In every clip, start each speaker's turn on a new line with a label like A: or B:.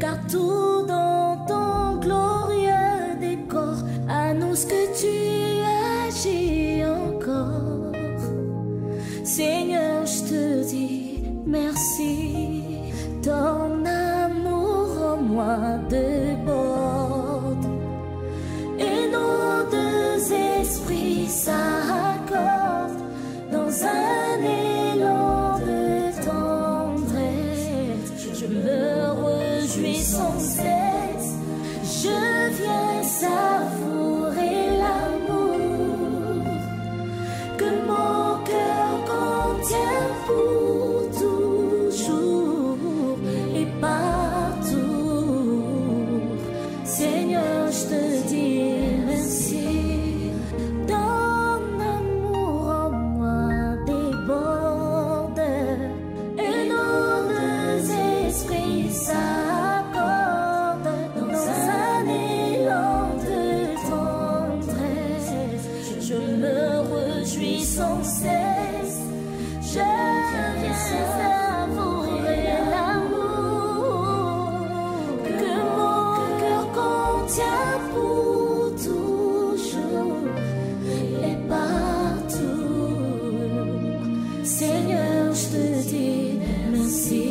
A: car tout dans ton glorieux décor annonce que tu agis encore. Seigneur, je te dis merci, ton amour en moi déborde, et nos deux esprits s'accordent dans un élan de tendresse. Je me réjouis sans cesse, je viens savourer l'amour que mon cœur contient pour toujours et partout. Seigneur, je te dis merci, ton amour en moi déborde, et nos deux esprits s'accordent dans un élan de tendresse. Je me réjouis sans cesse, je viens savourer l'amour que mon cœur contient pour toujours et partout. Seigneur, je te dis merci.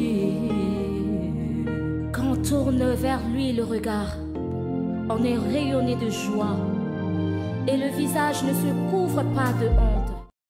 A: Quand on tourne vers lui le regard, on est rayonné de joie et le visage ne se couvre pas de honte.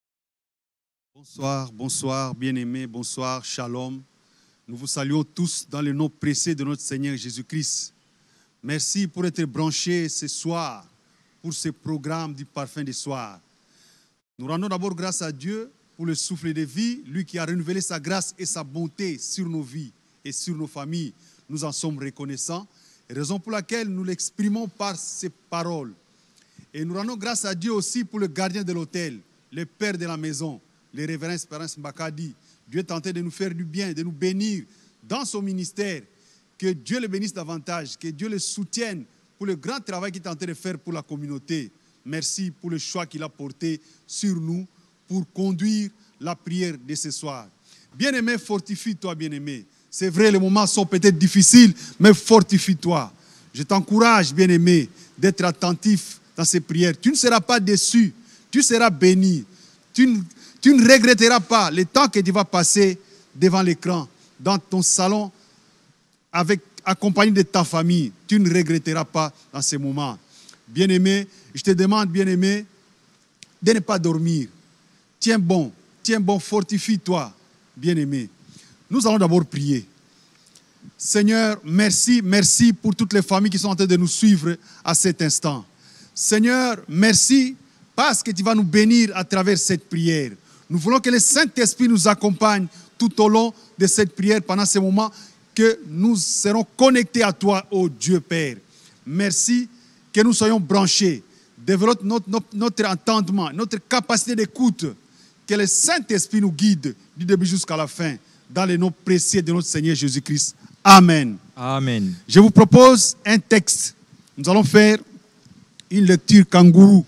B: Bonsoir, bonsoir, bien-aimés, bonsoir, shalom. Nous vous saluons tous dans le nom précieux de notre Seigneur Jésus-Christ. Merci pour être branchés ce soir pour ce programme du parfum du soir. Nous rendons d'abord grâce à Dieu pour le souffle de vie, lui qui a renouvelé sa grâce et sa bonté sur nos vies et sur nos familles. Nous en sommes reconnaissants, raison pour laquelle nous l'exprimons par ces paroles. Et nous rendons grâce à Dieu aussi pour le gardien de l'autel, le père de la maison, le révérend Espérance Mbakadi. Dieu est tenté de nous faire du bien, de nous bénir dans son ministère. Que Dieu le bénisse davantage, que Dieu le soutienne pour le grand travail qu'il est en train de faire pour la communauté. Merci pour le choix qu'il a porté sur nous pour conduire la prière de ce soir. Bien-aimé, fortifie-toi, bien-aimé. C'est vrai, les moments sont peut-être difficiles, mais fortifie-toi. Je t'encourage, bien-aimé, d'être attentif dans ces prières. Tu ne seras pas déçu, tu seras béni. Tu ne regretteras pas le temps que tu vas passer devant l'écran, dans ton salon, accompagné de ta famille. Tu ne regretteras pas dans ces moments. Bien-aimé, je te demande, bien-aimé, de ne pas dormir. Tiens bon, fortifie-toi, bien-aimé. Nous allons d'abord prier. Seigneur, merci, merci pour toutes les familles qui sont en train de nous suivre à cet instant. Seigneur, merci parce que tu vas nous bénir à travers cette prière. Nous voulons que le Saint-Esprit nous accompagne tout au long de cette prière, pendant ces moments que nous serons connectés à toi, ô Dieu Père. Merci que nous soyons branchés. Développe notre entendement, notre capacité d'écoute. Que le Saint-Esprit nous guide du début jusqu'à la fin, dans le nom précieux de notre Seigneur Jésus-Christ. Amen.
C: Amen.
B: Je vous propose un texte. Nous allons faire une lecture kangourou.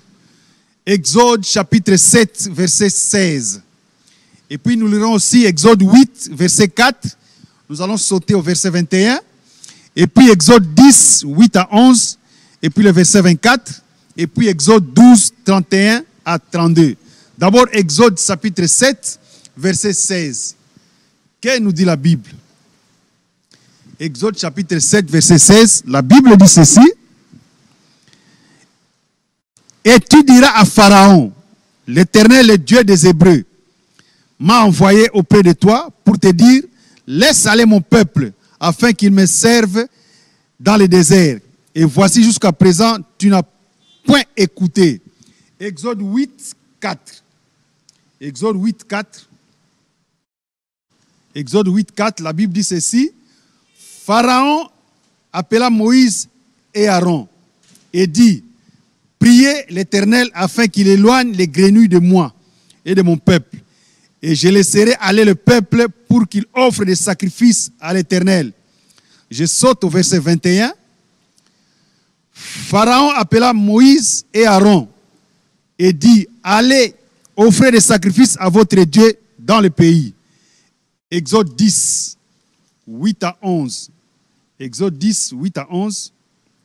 B: Exode chapitre 7, verset 16. Et puis nous lirons aussi Exode 8, verset 4. Nous allons sauter au verset 21. Et puis Exode 10, 8 à 11. Et puis le verset 24. Et puis Exode 12, 31 à 32. D'abord Exode chapitre 7, verset 16. Que nous dit la Bible? Exode chapitre 7, verset 16. La Bible dit ceci. Et tu diras à Pharaon, l'Éternel, le Dieu des Hébreux, m'a envoyé auprès de toi pour te dire, laisse aller mon peuple afin qu'il me serve dans le désert. Et voici jusqu'à présent, tu n'as point écouté. Exode 8, 4. Exode 8, 4. Exode 8, 4, la Bible dit ceci. Pharaon appela Moïse et Aaron et dit, priez l'Éternel afin qu'il éloigne les grenouilles de moi et de mon peuple. Et je laisserai aller le peuple pour qu'il offre des sacrifices à l'Éternel. Je saute au verset 21. Pharaon appela Moïse et Aaron et dit, allez, offrez des sacrifices à votre Dieu dans le pays. Exode 10, 8 à 11. Exode 10, 8 à 11.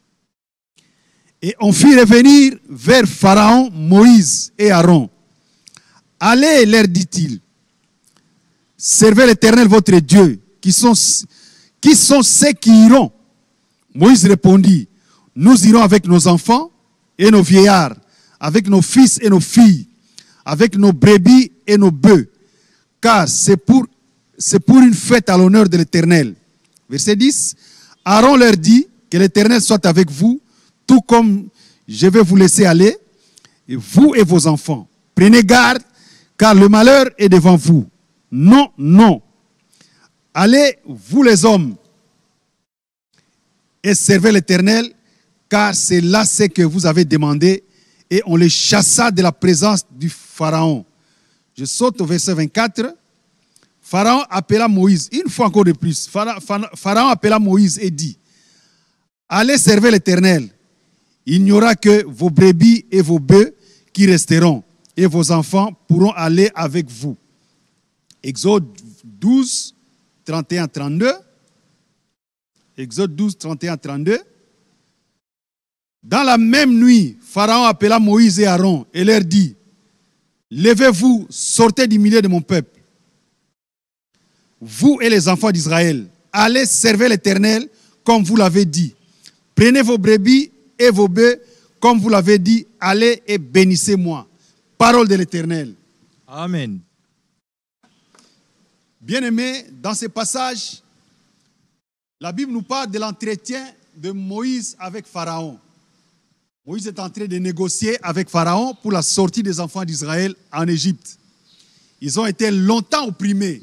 B: Et on fit revenir vers Pharaon Moïse et Aaron. Allez, leur dit-il, servez l'Éternel votre Dieu, qui sont ceux qui iront. Moïse répondit, nous irons avec nos enfants et nos vieillards, avec nos fils et nos filles, avec nos brebis et nos bœufs, car c'est pour une fête à l'honneur de l'Éternel. Verset 10, Aaron leur dit, que l'Éternel soit avec vous, tout comme je vais vous laisser aller, et vous et vos enfants. Prenez garde, car le malheur est devant vous. Non, non. Allez, vous les hommes, et servez l'Éternel, car c'est là ce que vous avez demandé. Et on les chassa de la présence du Pharaon. Je saute au verset 24. Pharaon appela Moïse, une fois encore de plus. Pharaon appela Moïse et dit, allez servir l'Éternel. Il n'y aura que vos brebis et vos bœufs qui resteront, et vos enfants pourront aller avec vous. Exode 12, 31-32. Exode 12, 31-32. Dans la même nuit, Pharaon appela Moïse et Aaron et leur dit, levez-vous, sortez du milieu de mon peuple. Vous et les enfants d'Israël, allez servir l'Éternel comme vous l'avez dit. Prenez vos brebis et vos bœufs comme vous l'avez dit. Allez et bénissez-moi. Parole de l'Éternel.
C: Amen.
B: Bien-aimés, dans ce passage, la Bible nous parle de l'entretien de Moïse avec Pharaon. Moïse est en train de négocier avec Pharaon pour la sortie des enfants d'Israël en Égypte. Ils ont été longtemps opprimés,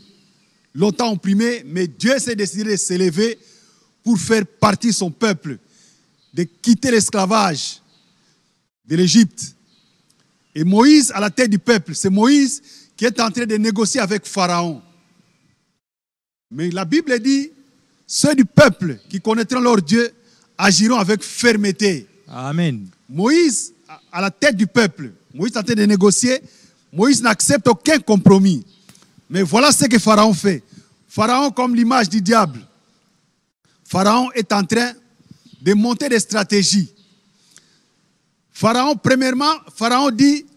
B: mais Dieu s'est décidé de s'élever pour faire partir son peuple, de quitter l'esclavage de l'Égypte. Et Moïse, à la tête du peuple, c'est Moïse qui est en train de négocier avec Pharaon. Mais la Bible dit, ceux du peuple qui connaîtront leur Dieu agiront avec fermeté.
C: Amen.
B: Moïse, à la tête du peuple, Moïse est en train de négocier, Moïse n'accepte aucun compromis. Mais voilà ce que Pharaon fait. Pharaon, comme l'image du diable, Pharaon est en train de monter des stratégies. Pharaon, premièrement, Pharaon dit,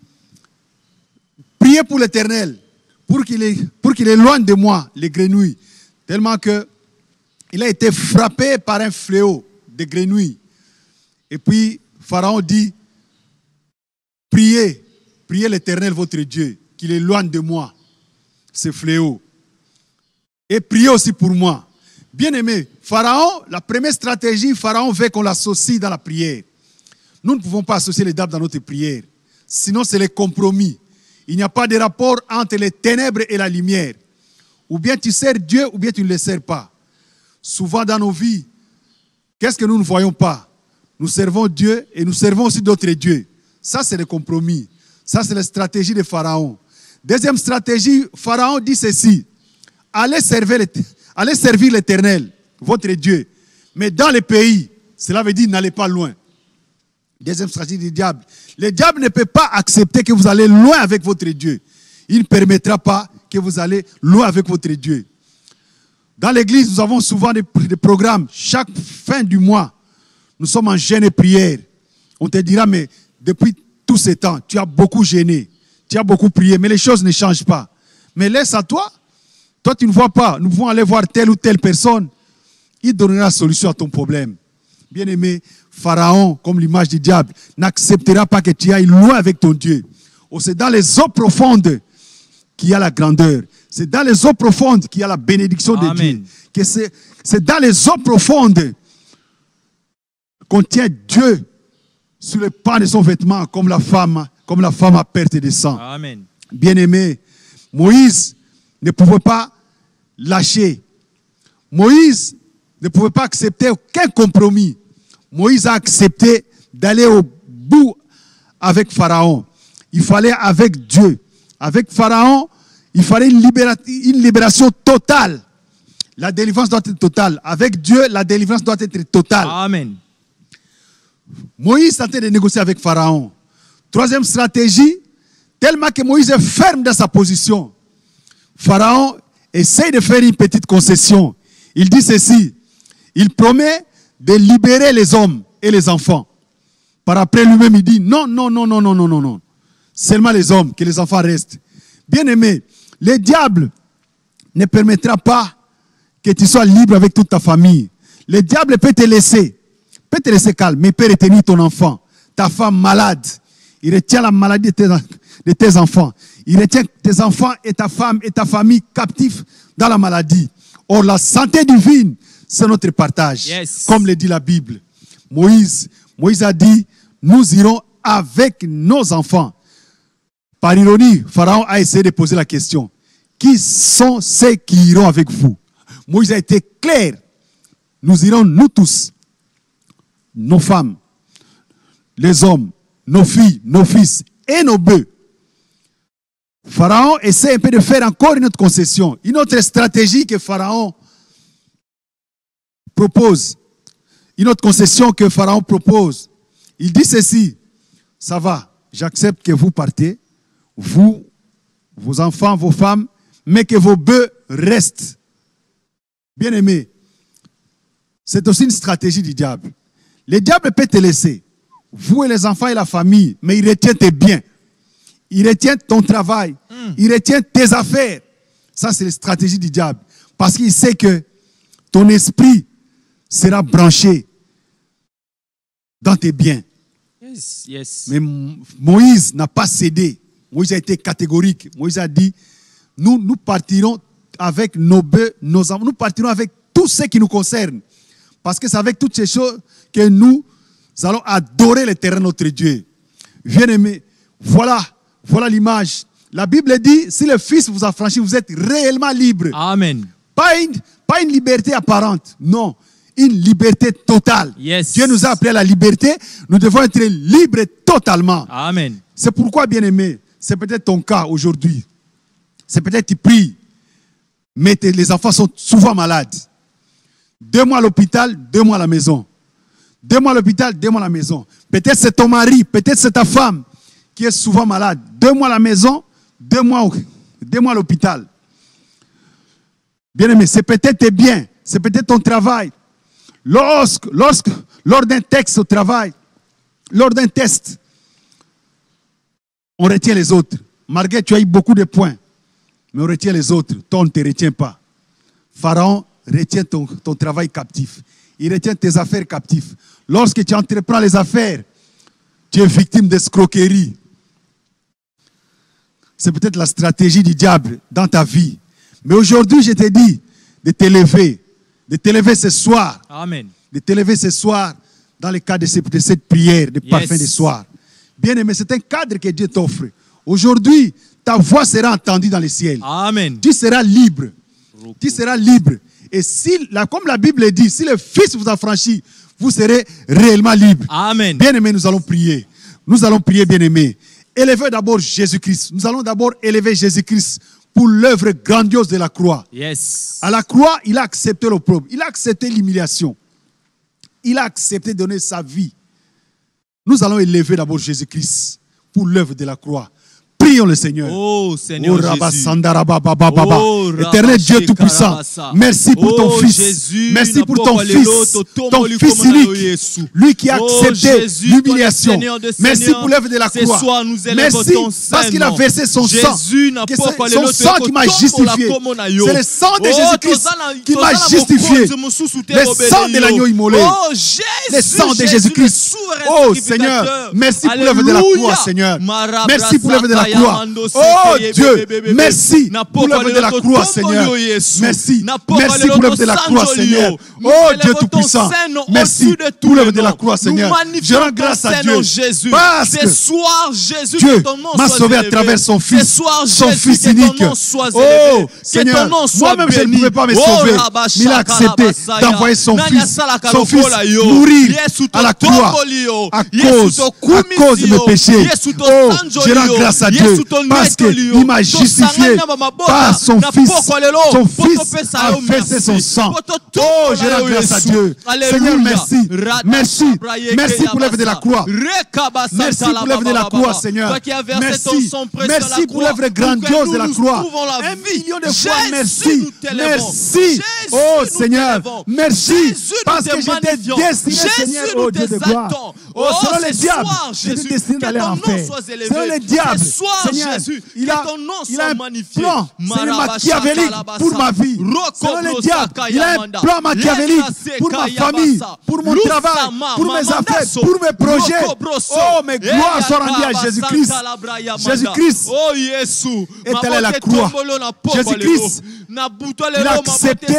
B: priez pour l'Éternel, pour qu'il éloigne de moi les grenouilles. Tellement qu'il a été frappé par un fléau de grenouilles. Et puis, Pharaon dit, priez l'Éternel votre Dieu, qu'il éloigne de moi ce fléau. Et priez aussi pour moi. Bien-aimé, Pharaon, la première stratégie, Pharaon veut qu'on l'associe dans la prière. Nous ne pouvons pas associer les diables dans notre prière. Sinon, c'est le compromis. Il n'y a pas de rapport entre les ténèbres et la lumière. Ou bien tu sers Dieu, ou bien tu ne le sers pas. Souvent dans nos vies, qu'est-ce que nous ne voyons pas? Nous servons Dieu et nous servons aussi d'autres dieux. Ça, c'est le compromis. Ça, c'est la stratégie de Pharaon. Deuxième stratégie, Pharaon dit ceci. Allez servir l'Éternel, votre Dieu. Mais dans le pays, cela veut dire n'allez pas loin. Deuxième stratégie du diable. Le diable ne peut pas accepter que vous allez loin avec votre Dieu. Il ne permettra pas que vous allez loin avec votre Dieu. Dans l'église, nous avons souvent des programmes. Chaque fin du mois, nous sommes en jeûne et prière. On te dira, mais depuis tout ce temps, tu as beaucoup jeûné, tu as beaucoup prié, mais les choses ne changent pas. Mais laisse à toi. Toi, tu ne vois pas. Nous pouvons aller voir telle ou telle personne. Il donnera la solution à ton problème. Bien-aimé, Pharaon, comme l'image du diable, n'acceptera pas que tu ailles loin avec ton Dieu. Oh, c'est dans les eaux profondes qu'il y a la grandeur. C'est dans les eaux profondes qu'il y a la bénédiction de Dieu. C'est dans les eaux profondes qu'on tient Dieu sur le pan de son vêtement comme la femme à perte de sang.
C: Amen.
B: Bien-aimé, Moïse ne pouvait pas lâcher. Moïse ne pouvait pas accepter aucun compromis. Moïse a accepté d'aller au bout avec Pharaon. Il fallait avec Dieu. Avec Pharaon, il fallait une libération totale. La délivrance doit être totale. Avec Dieu, la délivrance doit être totale.
C: Amen.
B: Moïse tentait de négocier avec Pharaon. Troisième stratégie, tellement que Moïse est ferme dans sa position. Pharaon essaye de faire une petite concession. Il dit ceci. Il promet de libérer les hommes et les enfants. Par après lui-même, il dit non, non, non, non, non, non, non, non. Seulement les hommes, que les enfants restent. Bien-aimé, le diable ne permettra pas que tu sois libre avec toute ta famille. Le diable peut te laisser calme, mais peut retenir ton enfant, ta femme malade. Il retient la maladie de tes enfants. Il retient tes enfants et ta femme et ta famille captifs dans la maladie. Or, la santé divine, c'est notre partage.
C: Yes.
B: Comme le dit la Bible. Moïse a dit, nous irons avec nos enfants. Par ironie, Pharaon a essayé de poser la question. Qui sont ceux qui iront avec vous? Moïse a été clair. Nous irons, nous tous, nos femmes, les hommes, nos filles, nos fils et nos bœufs. Pharaon essaie un peu de faire encore une autre concession, une autre stratégie que Pharaon propose. Une autre concession que Pharaon propose. Il dit ceci, ça va, j'accepte que vous partez, vous, vos enfants, vos femmes, mais que vos bœufs restent. Bien aimé, c'est aussi une stratégie du diable. Le diable peut te laisser, vous et les enfants et la famille, mais il retient tes biens. Il retient ton travail. Il retient tes affaires. Ça, c'est la stratégie du diable. Parce qu'il sait que ton esprit sera branché dans tes biens.
C: Yes, yes.
B: Mais Moïse n'a pas cédé. Moïse a été catégorique. Moïse a dit, nous partirons avec nos bœufs, nos enfants. Nous partirons avec tout ce qui nous concerne. Parce que c'est avec toutes ces choses que nous allons adorer l'éternel notre Dieu. Bien-aimés, voilà l'image. La Bible dit, si le Fils vous a franchi, vous êtes réellement libre.
C: Amen.
B: Pas une liberté apparente, non. Une liberté totale.
C: Yes.
B: Dieu nous a appelés à la liberté, nous devons être libres totalement.
C: Amen.
B: C'est pourquoi, bien-aimé, c'est peut-être ton cas aujourd'hui. C'est peut-être tu pries, mais les enfants sont souvent malades. 2 mois à l'hôpital, 2 mois à la maison. 2 mois à l'hôpital, 2 mois à la maison. Peut-être c'est ton mari, peut-être c'est ta femme qui est souvent malade. 2 mois à la maison, 2 mois à l'hôpital. Bien aimé, c'est peut-être tes biens, c'est peut-être ton travail. Lors d'un texte au travail, lors d'un test, on retient les autres. Malgré tu as eu beaucoup de points, mais on retient les autres. Toi, on ne te retient pas. Pharaon retient ton travail captif. Il retient tes affaires captives. Lorsque tu entreprends les affaires, tu es victime d'escroquerie. C'est peut-être la stratégie du diable dans ta vie. Mais aujourd'hui, je te dis de t'élever ce soir.
C: Amen.
B: De t'élever ce soir dans le cadre de cette prière de parfum de soir. Bien aimé, c'est un cadre que Dieu t'offre. Aujourd'hui, ta voix sera entendue dans les ciels.
C: Amen.
B: Tu seras libre. Tu seras libre. Et comme la Bible dit, si le Fils vous a franchi, vous serez réellement libre.
C: Amen.
B: Bien aimé, nous allons prier. Nous allons prier, bien aimé. Élevez d'abord Jésus-Christ. Nous allons d'abord élever Jésus-Christ pour l'œuvre grandiose de la croix.
C: Yes.
B: À la croix, il a accepté l'opprobre. Il a accepté l'humiliation. Il a accepté de donner sa vie. Nous allons élever d'abord Jésus-Christ pour l'œuvre de la croix. Prions le Seigneur.
C: Oh Seigneur Jésus.
B: Éternel Dieu Tout-Puissant, merci pour ton Fils. Merci pour ton Fils unique. Lui qui a accepté l'humiliation. Merci pour l'œuvre de la croix. Merci parce qu'il a versé son sang. Son sang qui m'a justifié. C'est le sang de Jésus-Christ qui m'a justifié. Le sang de l'agneau immolé. Le sang de Jésus-Christ. Oh Seigneur, merci pour l'œuvre de la croix, Seigneur. Merci pour l'œuvre de la croix. Oh Dieu, merci pour l'œuvre de la croix, Seigneur. Merci. Merci pour l'œuvre de la croix, Seigneur. Oh Dieu Tout-Puissant, merci pour l'œuvre de la croix, Seigneur. Je rends grâce à Dieu parce que Dieu m'a sauvé à travers son Fils, son Fils unique. Oh Seigneur, moi-même je ne pouvais pas me sauver, mais il a accepté d'envoyer son Fils mourir à la croix à cause de mes péchés. Oh, je rends grâce à Dieu. Dieu, parce qu'il m'a justifié par son Fils. Son Fils a versé son sang. Oh, je rends grâce à Dieu. Seigneur, merci. Merci. Merci pour l'œuvre de la croix. Merci pour l'œuvre de la croix, Seigneur. Merci. Merci pour l'œuvre grandiose de la croix. 1 million de fois, merci. Merci. Oh, Seigneur, merci. Parce que j'étais destiné, Seigneur, oh Dieu de gloire. Oh, selon le diable, j'étais destiné d'aller en enfer. Selon le diable, Seigneur, il a un plan, c'est machiavélique pour ma vie. Selon le diable, il a un plan machiavélique pour ma famille, pour mon travail, pour mes affaires, pour mes projets. Oh, mes gloires sont rendues à Jésus-Christ. Jésus-Christ est allé à la croix. Jésus-Christ, il a accepté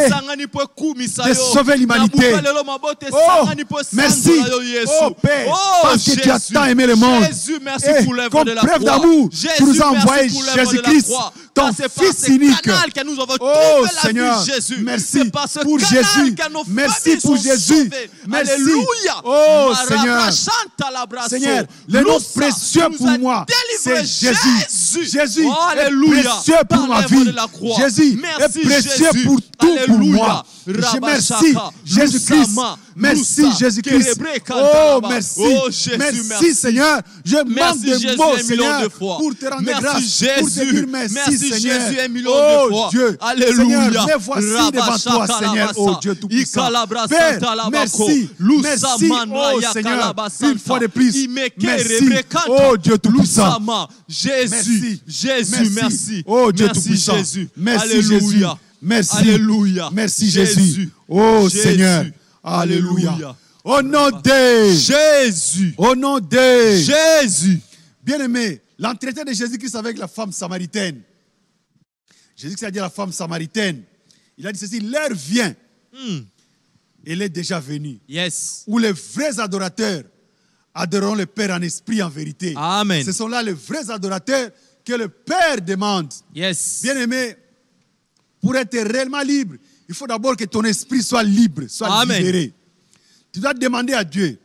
B: de sauver l'humanité. Oh, merci. Oh, Père, parce que tu as tant aimé le monde. Et comme preuve d'amour, tu nous as envoyé Jésus-Christ, ton Fils unique. Oh, Seigneur, merci pour Jésus. Merci pour Jésus. Merci. Oh, Seigneur. Seigneur, le nom précieux pour moi, c'est Jésus. Jésus est précieux pour ma vie. Jésus est précieux pour tout pour moi. Je merci Jésus-Christ. Merci Jésus-Christ. Oh, merci. Merci Seigneur. Je manque de mots, Seigneur, pour te rendre grâce, pour te dire merci, Seigneur. Oh Dieu, Seigneur, me voici devant toi, Seigneur. Oh Dieu tout-puissant. Père, merci. Merci, oh Seigneur, une fois de plus. Merci, oh Dieu tout-puissant.
C: Jésus, Jésus, merci.
B: Oh Dieu tout-puissant. Merci Jésus. Merci.
C: Alléluia.
B: Merci Jésus. Oh Seigneur. Alléluia. Au nom de
C: Jésus.
B: Au nom de
C: Jésus.
B: Bien-aimé, l'entretien de Jésus-Christ avec la femme samaritaine. Jésus-Christ a dit à la femme samaritaine, il a dit ceci, l'heure vient. Elle est déjà venue.
C: Yes.
B: Où les vrais adorateurs adoreront le Père en esprit et en vérité.
C: Amen.
B: Ce sont là les vrais adorateurs que le Père demande.
C: Yes.
B: Bien-aimé, pour être réellement libre, il faut d'abord que ton esprit soit libre, soit
C: Amen.
B: libéré. Tu dois demander à Dieu,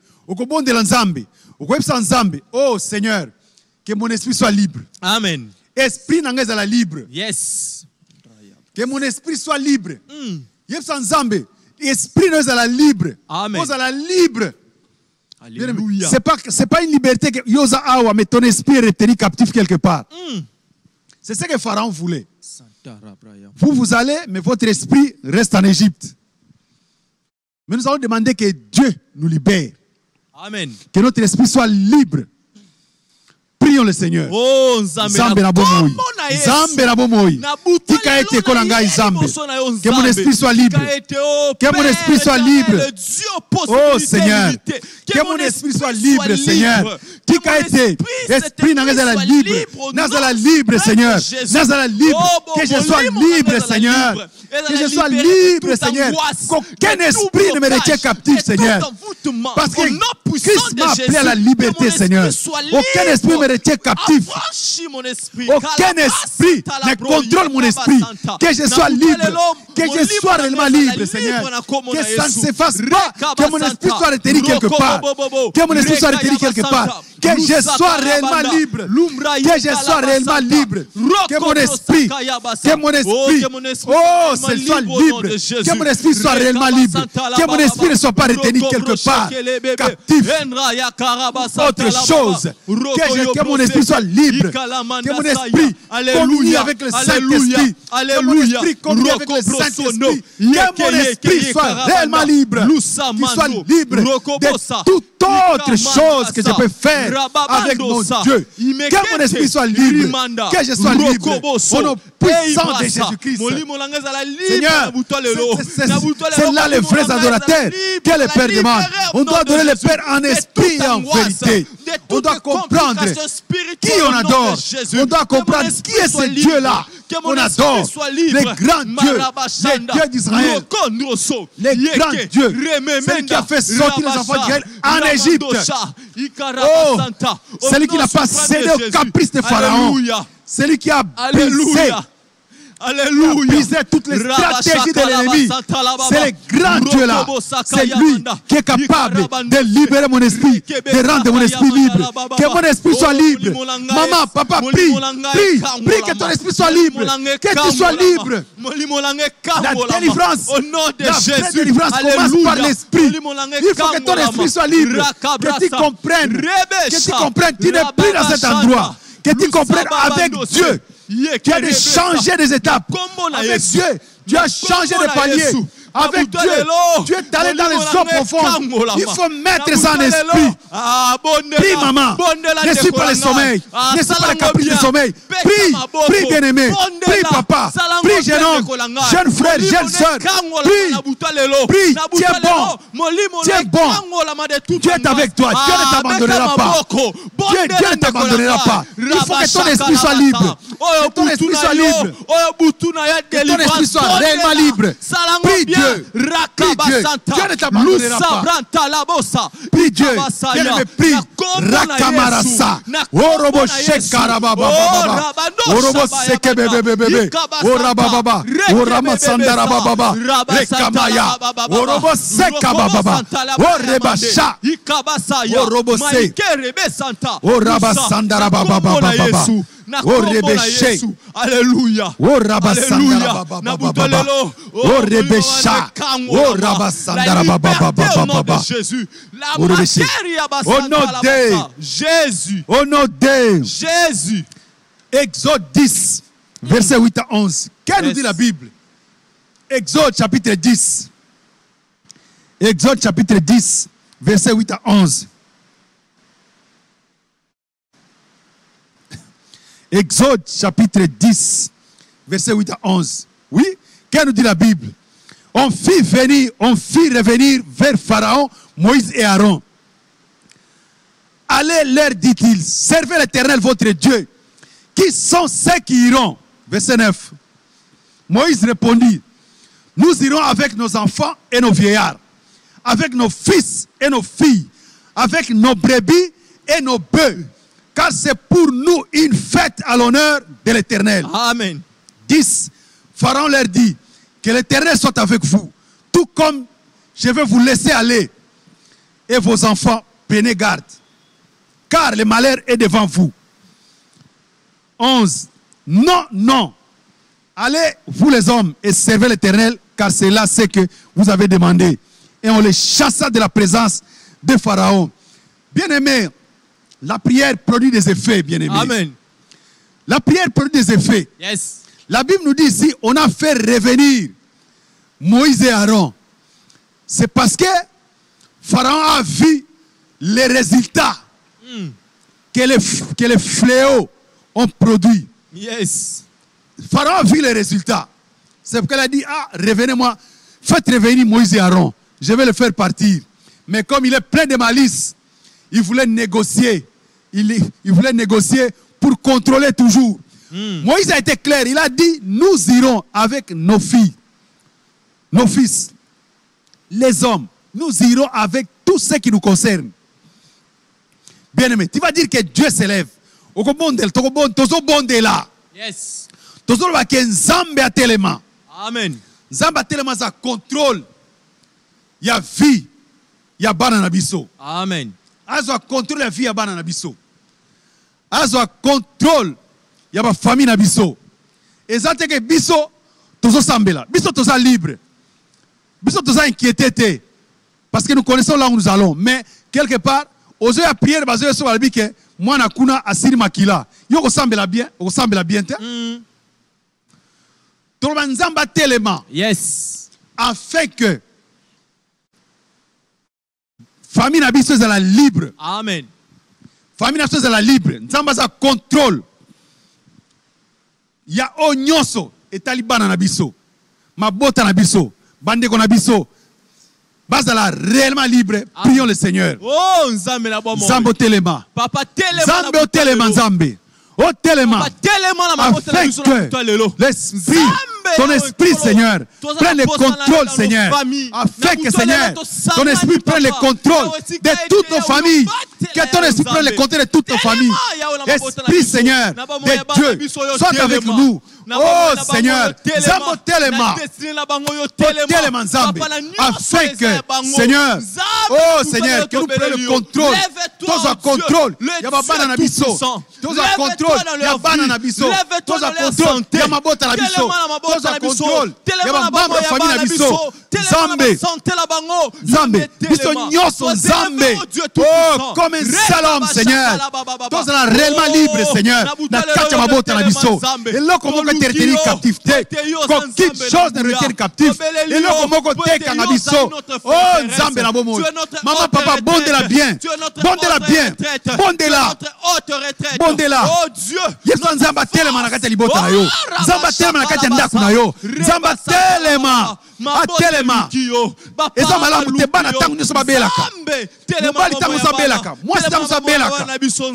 B: oh Seigneur, que mon esprit soit libre.
C: Amen.
B: Esprit n'engage à la libre.
C: Yes.
B: Que mon esprit soit libre. Esprit n'engage à la libre.
C: Amen.
B: À la libre.
C: Alléluia.
B: C'est pas une liberté que yosa awa, mais ton esprit est retenu captif quelque part. C'est ce que Pharaon voulait. Vous allez, mais votre esprit reste en Égypte. Mais nous allons demander que Dieu nous libère.
C: Amen.
B: Que notre esprit soit libre. Prions le Seigneur.
C: Oh,
B: Zambe na bomoi. Zambe na bomoi. Tika ete kolanga Zambe. Que mon esprit soit libre. Que mon esprit soit libre. Oh Seigneur. Que mon esprit soit libre, Seigneur. Tika ete. Esprit n'a la libre. N'a la libre, Seigneur. N'a la libre. Que je sois libre, Seigneur. Que je sois libre, Seigneur. Qu'aucun esprit ne me retient captif, Seigneur. Parce que Christ m'a appelé à la liberté, Seigneur. Aucun esprit ne me retient captif. Aucun esprit ne contrôle mon esprit. Que je sois libre. Que je sois réellement libre, Seigneur. Que ça ne se fasse pas. Que mon esprit soit retenu quelque part. Que mon esprit soit retenu quelque part. Que je sois réellement libre. Que je sois réellement libre. Que mon esprit, oh, soit libre. Que mon esprit soit réellement libre. Que mon esprit ne soit pas retenu quelque part. Captif. Autre chose. Que mon esprit soit libre. Que mon esprit communie avec le Saint-Esprit. Que mon esprit communie avec le Saint-Esprit. Que mon esprit soit réellement libre. Qu'il soit libre de toute autre chose que je peux faire avec mon Dieu. Que mon esprit soit libre. Que je sois libre. Au nom puissant de Jésus-Christ. Seigneur, c'est là les vrais adorateurs que le Père demande. On doit adorer le Père en esprit et en vérité. On doit comprendre qui on adore. On doit comprendre qui est ce Dieu-là. On adore les grands dieux, les dieux d'Israël, les grands dieux, celui qui a fait sortir les enfants d'Israël en Égypte. Oh, celui qui n'a pas cédé au caprice de Pharaon, celui qui a brisé
C: Alléluia.
B: Briser toutes les stratégies de l'ennemi. C'est le grand Dieu là. C'est lui qui est capable de libérer mon esprit, de rendre mon esprit libre. Que mon esprit soit libre. Maman, papa, prie. Prie que ton esprit soit libre. Que tu sois libre. La délivrance,
C: au nom de
B: la vraie
C: Jésus.
B: délivrance commence par l'esprit. Il faut que ton esprit soit libre. Que tu comprennes. Tu n'es plus dans cet endroit. Que tu comprennes avec Dieu. Tu as changé des étapes. Avec Dieu, tu as changé de palier. Avec Dieu, tu es allé dans les eaux profondes. Il faut mettre ça en esprit. Prie, maman. Ne suis pas le sommeil. Ne suis pas le caprice du sommeil. Prie, bien-aimé. Prie, papa. Prie, jeune homme, jeune frère, jeune soeur. Prie. Tu es bon. Tu es bon. Dieu est avec toi. Dieu ne t'abandonnera pas. Dieu ne t'abandonnera pas. Il faut que ton esprit soit libre. Que ton esprit soit libre. Que ton esprit soit réellement libre. Prie Dieu. Prie Dieu. Dieu ne t'abandonnera pas. Prie Dieu. Bien-aimé, prie. Rakamarasa. Orobo shekarababa. Orobo sekebebebebe. Orababa. Oramasandara. Rekamaya. Orobo sekababa. Orebasha. Orobo se. Orabasandara baba. Orebeshe.
C: Alléluia.
B: Orabasandara baba. Orebesha. Orabasandara baba.
C: Jésus.
B: Au nom de
C: Jésus.
B: Au nom de
C: Jésus.
B: Exode 10, verset 8 à 11. Qu'est-ce que dit la Bible? Exode chapitre 10. Exode chapitre 10, verset 8 à 11. Exode chapitre 10, verset 8 à 11. Oui, qu'est-ce que dit la Bible? On fit revenir vers Pharaon Moïse et Aaron. Allez, leur dit-il, servez l'Éternel votre Dieu. Qui sont ceux qui iront? Verset 9. Moïse répondit, nous irons avec nos enfants et nos vieillards, avec nos fils et nos filles, avec nos brebis et nos bœufs, car c'est pour nous une fête à l'honneur de l'Éternel.
C: Amen.
B: 10. Pharaon leur dit, que l'Éternel soit avec vous, tout comme je vais vous laisser aller, et vos enfants, prenez garde, car le malheur est devant vous. 11. Non, non. Allez, vous les hommes, et servez l'Éternel, car c'est là ce que vous avez demandé. Et on les chassa de la présence de Pharaon. Bien-aimé, la prière produit des effets, bien-aimé.
C: Amen.
B: La prière produit des effets.
C: Yes.
B: La Bible nous dit ici, on a fait revenir Moïse et Aaron. C'est parce que Pharaon a vu les résultats que les fléaux ont produits.
C: Yes.
B: Pharaon a vu les résultats. C'est pourquoi il a dit, revenez-moi, faites revenir Moïse et Aaron. Je vais le faire partir. Mais comme il est plein de malice, il voulait négocier. Il voulait négocier pour contrôler toujours. Moïse a été clair. Il a dit, nous irons avec nos filles, nos fils, les hommes. Nous irons avec tout ce qui nous concerne. Bien-aimé, tu vas dire que Dieu s'élève.
C: Yes.
B: Amen. Nzambe atelema za contrôle ya vie ya bana na biso.
C: Amen.
B: Azwa contrôle ya vie ya bana na biso. Azwa contrôle ya ba famille na biso. Ezate ke biso tozo sambela. Biso toza libre. Biso toza inquiété parce que nous connaissons là où nous allons, mais quelque part ozo ya prière bazo so balbi ke mwana kuna asiri makila. Yo ko sambela bien te. Nzamba telema.
C: Yes.
B: Afin que famille na biso ezala libre.
C: Amen.
B: Famille na biso ezala libre. Nzamba za contrôle. Ya onyoso etali bana na biso. Mabota na biso. Bandeko na biso. Bazala réellement libre. Prions le Seigneur.
C: Oh, Nzambe na bomo.
B: Nzambe telema.
C: Papa telema.
B: Nzambe o telema Nzambe. O telema.
C: Papa telema na mabota na biso na
B: l'esprit ton esprit, Seigneur, prenne le contrôle, Seigneur, afin que, Seigneur, ton esprit prenne le contrôle de toutes nos familles, que ton esprit prenne le contrôle de toutes nos familles. Esprit, Seigneur, de Dieu, sois avec nous. Oh Seigneur, Zambo Telema, Telema Nzambe, afin que, Seigneur, oh Seigneur, que nous prenions le contrôle, tous en contrôle, Yababana Nabiso, tous en contrôle, Yabana Nabiso, tous en contrôle, Yamabota Nabiso, tous en contrôle, Yababamba famille Nabiso, Zambe, Zambe, Biso Nyoso Zambe, oh comme un seul homme, Seigneur, tous en réellement libre, Seigneur, na kacha mabota Nabiso, et là comment te retenir captivité, qu'aucune chose ne retienne captif. Et là, comment te cannabiso. Oh, Nzambe na bomo. Maman, papa, bondez-la bien. Bondez-la bien. Bondez-la. Bondez-la.
C: Oh Dieu.
B: Yeso Nzamba telema na kati ya libota na yo. Nzamba telema na kati ya ndaku na yo. Nzamba telema. Atelema. Eza malamu te bana tangu nyoso babelaka. Mobali tangu nyoso babelaka. Mwasi tangu nyoso babelaka.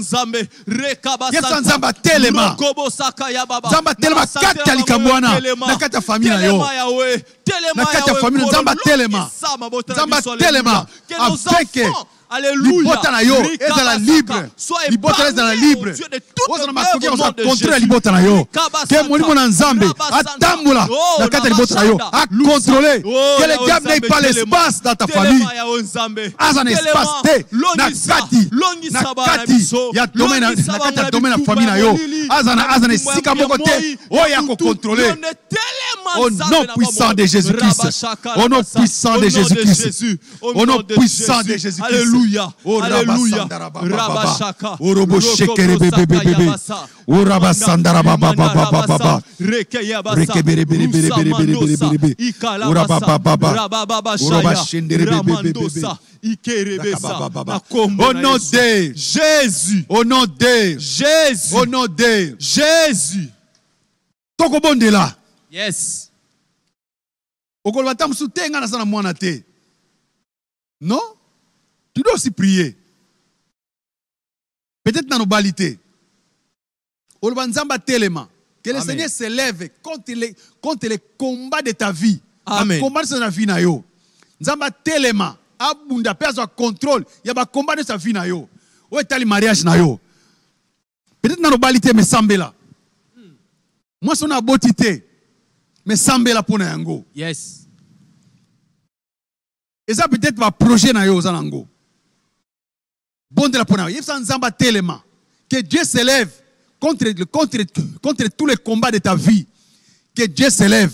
B: Yeso Nzamba telema. Nzamba telema kati ya likambwana na kati ya familia na yo. Na kati ya familia Nzamba telema. Nzamba telema. Afin que libota na yo ezala libre. Libota ezala libre. Ozana makoki oza contrôler libota na yo. Que molimo na Nzambe atambula na kati ya libota na yo. A contrôler. Que le diable n'ait pas l'espace dans ta famille. Azana espace te na kati. Na kati ya domaine na kati ya domaine na famille na yo. Azana esika moko te oya ko contrôler. Au nom puissant de Jésus-Christ. Au nom puissant de Jésus-Christ. Au nom puissant de Jésus-Christ.
C: Alléluia. Alléluia.
B: Rabashaka. Orobo shekere bebe bebe. Oraba sandara baba baba baba. Reke bere bere bere bere bere bere bere. Oraba baba. Oraba shendere bebe bebe. Au nom de Jésus. Au nom de Jésus. Au nom de Jésus. Toko bondela.
C: Yes.
B: Okolbata musutenga na sana mwana te. Non? Tu dois aussi prier. Peut-être dans nos balités. Olbanzamba telema. Que le Seigneur s'élève contre les combats de ta vie.
C: Amen.
B: Combat de ta vie na yo. Nzamba telema. Abunda pesa contrôle. Ya ba combat de sa vie na yo. O etali mariage na yo. Peut-être dans nos balités mais sambela. Moi son abotité. Mais sambela pona yango.
C: Yes.
B: Et ça peut-être va projet na yo zanango. Bon de la pona. Yefsa nzamba telema. Que Dieu s'élève contre tous les combats de ta vie. Que Dieu s'élève.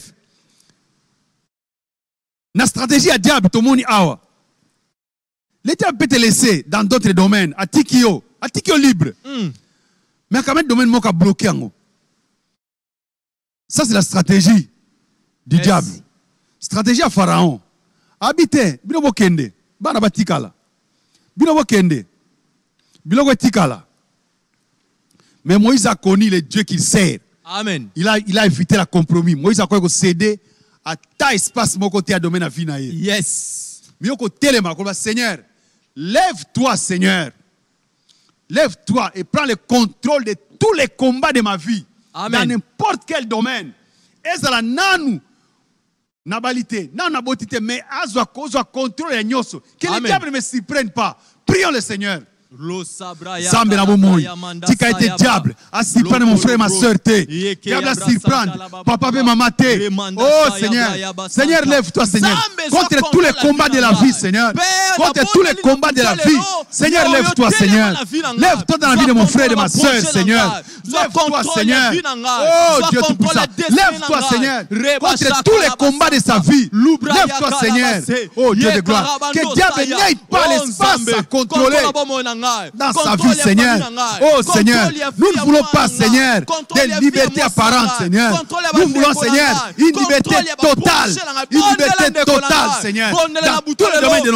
B: La stratégie à diable to moni awa. Le diable peut te laisser dans d'autres domaines. Atikio libre. Mais quand même domaine moka bloqué en haut. Ça c'est la stratégie du diable. Stratégie à Pharaon. Habité, binobo kende, bana batikala. Binobo kende. Binobo tikala. Mais Moïse a connu le Dieu qu'il sert.
C: Amen.
B: Il a évité la compromis. Moïse a quoi cédé à ta espace mon côté à domaine à vie.
C: Yes.
B: Mais au côté Seigneur, lève-toi Seigneur. Lève-toi et prends le contrôle de tous les combats de ma vie. Amen. Dans n'importe quel domaine. Et ça la nanou nabalité, nan nabotité, mais azwa contrôle les nyoso. Que les diables ne me s'y prennent pas. Prions le Seigneur. Zambe na bomoy. Tika été diable. À s'y prendre mon frère et ma soeur te. Diable à s'y prendre. Papa et maman te. Oh Seigneur. Seigneur, lève-toi Seigneur. Contre tous les combats de la vie Seigneur. Contre tous les combats de la vie. Seigneur, lève-toi Seigneur. Lève-toi dans la vie de mon frère et de ma soeur Seigneur. Lève-toi Seigneur. Oh Dieu tout-puissant. Lève-toi Seigneur. Contre tous les combats de sa vie. Lève-toi Seigneur. Oh Dieu de gloire. Que diable n'ait pas l'espace à contrôler dans sa vie, Seigneur. Oh Seigneur, nous ne voulons pas, Seigneur, des libertés apparentes, Seigneur. Nous voulons, Seigneur, une liberté totale. Une liberté totale, Seigneur. Dans tous les domaines de nos vies.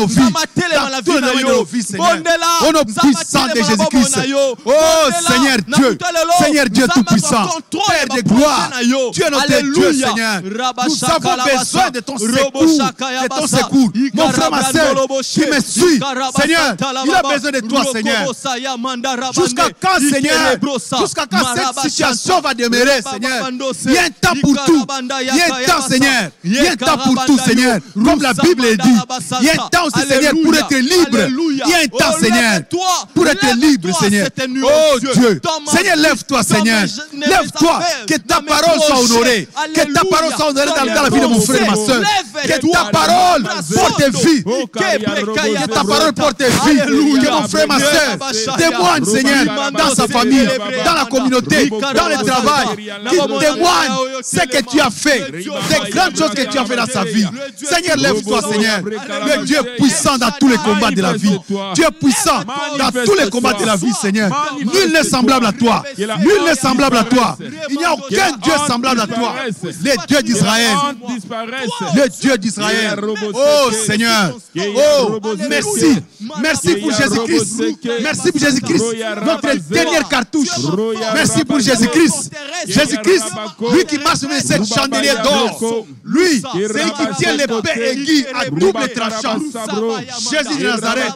B: dans tous les domaines de nos vies, Seigneur. Au nom puissant de Jésus-Christ. Oh Seigneur Dieu, Seigneur Dieu Tout-Puissant, Père de gloire, tu es notre Dieu, Seigneur. Nous avons besoin de ton secours, Mon frère, ma soeur, qui me suit, Seigneur, il a besoin de toi, Seigneur. Jusqu'à quand, Seigneur? Jusqu'à quand cette situation va demeurer, Seigneur? Il y a un temps pour tout. Il y a un temps, Seigneur. Il y a un temps pour tout, Seigneur. Comme la Bible dit. Il y a un temps aussi, Seigneur, pour être libre. Il y a un temps, Seigneur, pour être libre, Seigneur. Oh Dieu. Seigneur, lève-toi, Seigneur. Lève-toi. Que ta parole soit honorée. Que ta parole soit honorée dans la vie de mon frère et ma soeur. Que ta parole porte vie. Que ta parole porte vie. Que mon frère et ma soeur témoigne, Seigneur, dans sa famille, dans la communauté, dans le travail. Qu'il témoigne ce que tu as fait, des grandes choses que tu as fait dans sa vie. Seigneur, lève-toi, Seigneur. Le Dieu puissant dans tous les combats de la vie. Dieu puissant dans tous les combats de la vie, Seigneur. Nul n'est semblable à toi. Nul n'est semblable à toi. Il n'y a aucun Dieu semblable à toi. Le Dieu d'Israël. Le Dieu d'Israël. Oh Seigneur. Oh, merci. Merci pour Jésus-Christ. Merci pour Jésus-Christ. Notre dernière cartouche. Merci pour Jésus-Christ. Jésus-Christ, lui qui marche sur cette chandelier d'or. Lui, c'est lui qui tient l'épée aiguë à double tranchant. Jésus de Nazareth.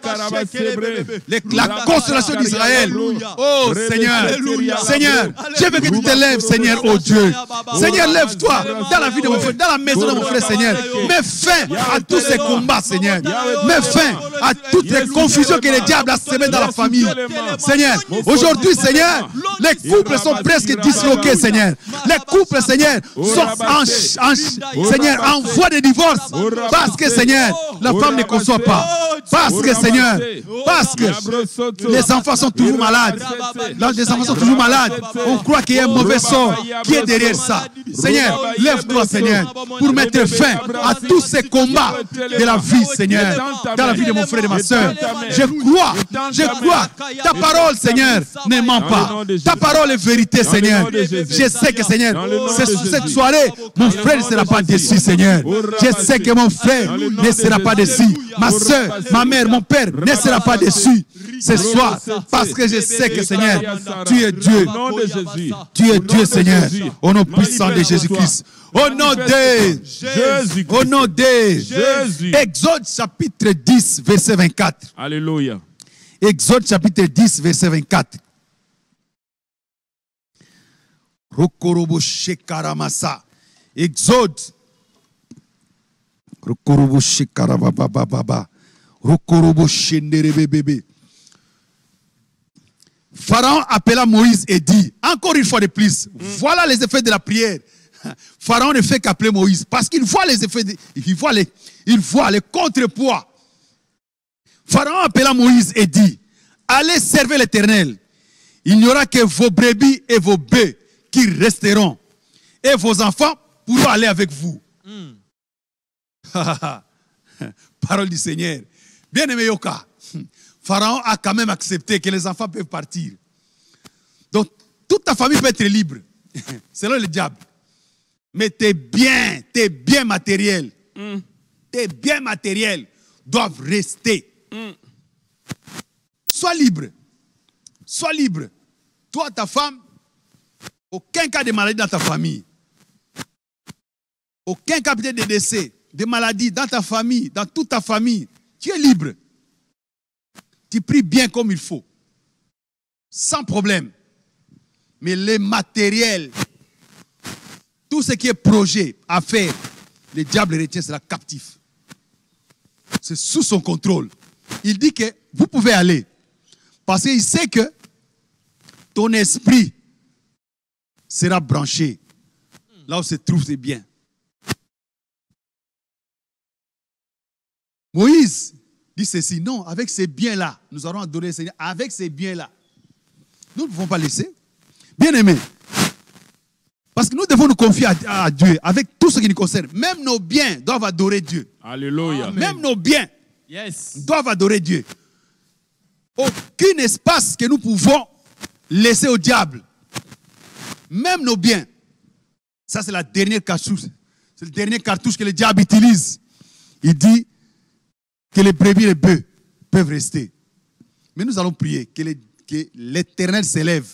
B: La consolation d'Israël. Oh Seigneur. Seigneur, je veux que tu te lèves, Seigneur, oh Dieu. Seigneur, lève-toi dans la vie de mon frère, dans la maison de mon frère, Seigneur. Mets fin à tous ces combats, Seigneur. Mets fin à toutes les confusions que le diable a semées dans la famille. Seigneur, aujourd'hui, Seigneur, les couples sont presque disloqués, Seigneur. Les couples, Seigneur, sont Seigneur, en voie de divorce. Parce que, Seigneur, la femme ne conçoit pas. Parce que, Seigneur, parce que les enfants sont toujours malades. Les enfants sont toujours malades. On croit qu'il y a un mauvais sort qui est derrière ça. Seigneur, lève-toi, Seigneur, pour mettre fin à tous ces combats de la vie, Seigneur, dans la vie de mon frère et de ma soeur. Je crois, ta parole, Seigneur, ne ment pas. Ta parole est vérité, Seigneur. Je sais que, Seigneur, cette soirée, mon frère ne sera pas déçu, Seigneur. Je sais que mon frère ne sera pas déçu. Ma soeur, ma mère, mon père ne sera pas déçu ce soir. Parce que je sais que, Seigneur, tu es Dieu. Tu es Dieu, Seigneur. Au nom puissant de Jésus-Christ. Au nom de Jésus. Au nom de Jésus. Exode chapitre 10, verset 24.
C: Alléluia.
B: Exode chapitre 10, verset 24. Rokorobo shekaramasa. Exode. Rokorobo shekarabababa. Rokorobo shenderebebebe. Pharaon appela Moïse et dit, encore une fois de plus, voilà les effets de la prière. Pharaon ne fait qu'appeler Moïse parce qu'il voit les effets, il voit les contrepoids. Pharaon appela Moïse et dit, allez servir l'Éternel. Il n'y aura que vos brebis et vos bœufs qui resteront. Et vos enfants pourront aller avec vous. Parole du Seigneur. Bien-aimé Yoka, Pharaon a quand même accepté que les enfants peuvent partir. Donc, toute ta famille peut être libre, selon le diable. Mais tes biens matériels, tes biens matériels doivent rester. Sois libre. Sois libre. Toi, ta femme, aucun cas de maladie dans ta famille. Aucun cas de décès, de maladie dans ta famille, dans toute ta famille. Tu es libre. Tu pries bien comme il faut. Sans problème. Mais les matériels, tout ce qui est projet à faire, le diable retient cela captif. C'est sous son contrôle. Il dit que vous pouvez aller. Parce qu'il sait que ton esprit sera branché là où se trouvent ses biens. Moïse dit ceci, non, avec ces biens-là, nous allons adorer le Seigneur. Avec ces biens-là, nous ne pouvons pas laisser. Bien-aimés, parce que nous devons nous confier à Dieu avec tout ce qui nous concerne. Même nos biens doivent adorer Dieu.
C: Alléluia.
B: Même nos biens doivent adorer Dieu. Aucun espace que nous pouvons laisser au diable. Même nos biens. Ça, c'est la dernière cartouche. C'est le dernier cartouche que le diable utilise. Il dit, que les brebis et les bœufs peuvent rester. Mais nous allons prier que l'Éternel s'élève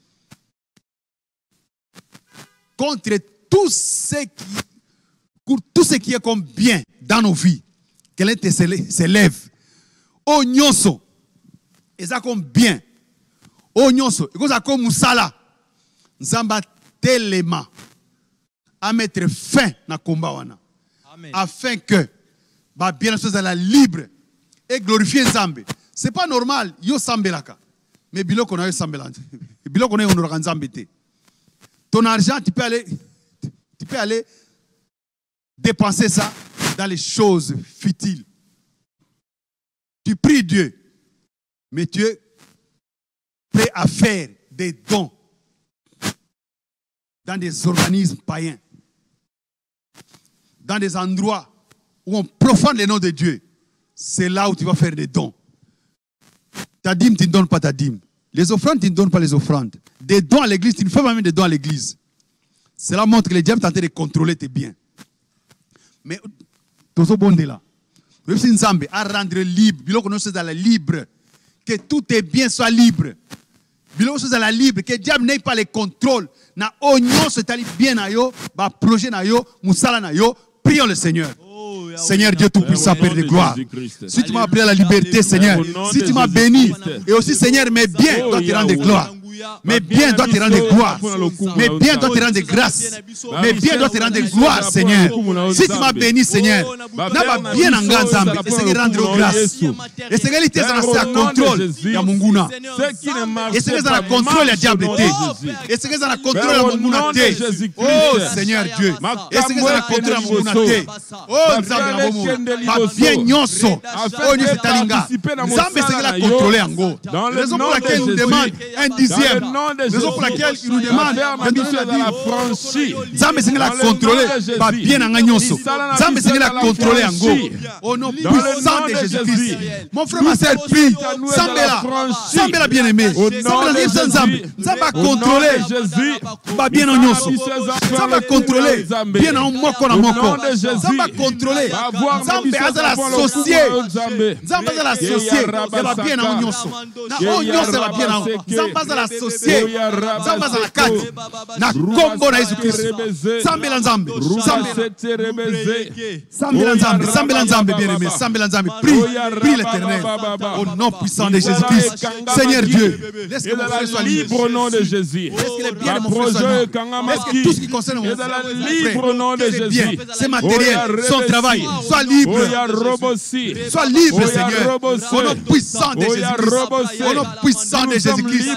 B: contre tout ce qui est comme bien dans nos vies. Que l'Éternel s'élève. Oh nyonso, et ça comme bien. Oh nyonso, et ça comme musala. Nzamba telema à mettre fin na combat wana. Afin que ba bien les choses à la libre et glorifier Nzambe. C'est pas normal yo sambelaka. Mais biloko na yo sambelante. Biloko na honorera Nzambe te. Ton argent tu peux aller dépenser ça dans les choses futiles. Tu pries Dieu, mais tu es prêt à faire des dons dans des organismes païens, dans des endroits où on profane le nom de Dieu. C'est là où tu vas faire des dons. Ta dîme, tu ne donnes pas ta dîme. Les offrandes, tu ne donnes pas les offrandes. Des dons à l'église, tu ne fais pas même des dons à l'église. Cela montre que le diable est en train de contrôler tes biens. Mais, tout ce bon là, à rendre libre, que tous tes biens soient libres. Que le diable n'ait pas le contrôle. Na oignon se tali bien na yo, ba projet na yo, musala na yo, prions le Seigneur. Seigneur Dieu Tout-Puissant, Père de gloire. Si tu m'as appelé à la liberté, Seigneur, si tu m'as béni, et aussi, Seigneur, mes biens doivent te rendre gloire. Mes biens doivent te rendre gloire. Mes biens doivent te rendre grâce. Mes biens doivent te rendre gloire, Seigneur. Si tu m'as béni, Seigneur, n'a pas bien en grand Zambé. Et c'est que rendre grâce. Et c'est que l'ité dans sa contrôle. Ya Munguna. Et c'est que dans la contrôle la diableté. Et c'est que dans la contrôle la Munguna. Oh Seigneur Dieu. Et c'est que dans la contrôle la Munguna. Oh Zambé la Munguna. Pas bien nyonso. Oh Nyonso Talinga. Zambé c'est que la contrôler en gros. Raison pour laquelle nous demande un dixième. Raison pour laquelle il nous demande de la franchise. Zambé c'est la contrôler, pas bien en nyonso. Zambé c'est la contrôler en go. Au nom puissant de Jésus-Christ. Mon frère, ma sœur, prie. Zambé la bien aimé. Zambé la Zambé. Zambé a contrôlé. Pas bien en nyonso. Zambé a contrôlé. Bien en moko na moko. Zambé a contrôlé. Zambé a l'associé. Zambé a l'associé. Il va bien en nyonso. Na nyonso va bien en. Zambé a l'associé. Zambé a la carte. Na combo na Jésus-Christ. Zambé la Zambé. Zambé la Zambé, bien aimé. Zambé la Zambé. Prie l'Éternel. Au nom puissant de Jésus-Christ. Seigneur Dieu, laisse que mon frère soit libre.
C: Au nom de Jésus.
B: Laisse que les biens de mon frère soient libres. Laisse que tout ce qui concerne mon frère,
C: au nom de Jésus.
B: ses matériels, son travail, soit libre. Sois libre, Seigneur. Au nom puissant de Jésus-Christ. Au nom puissant de Jésus-Christ.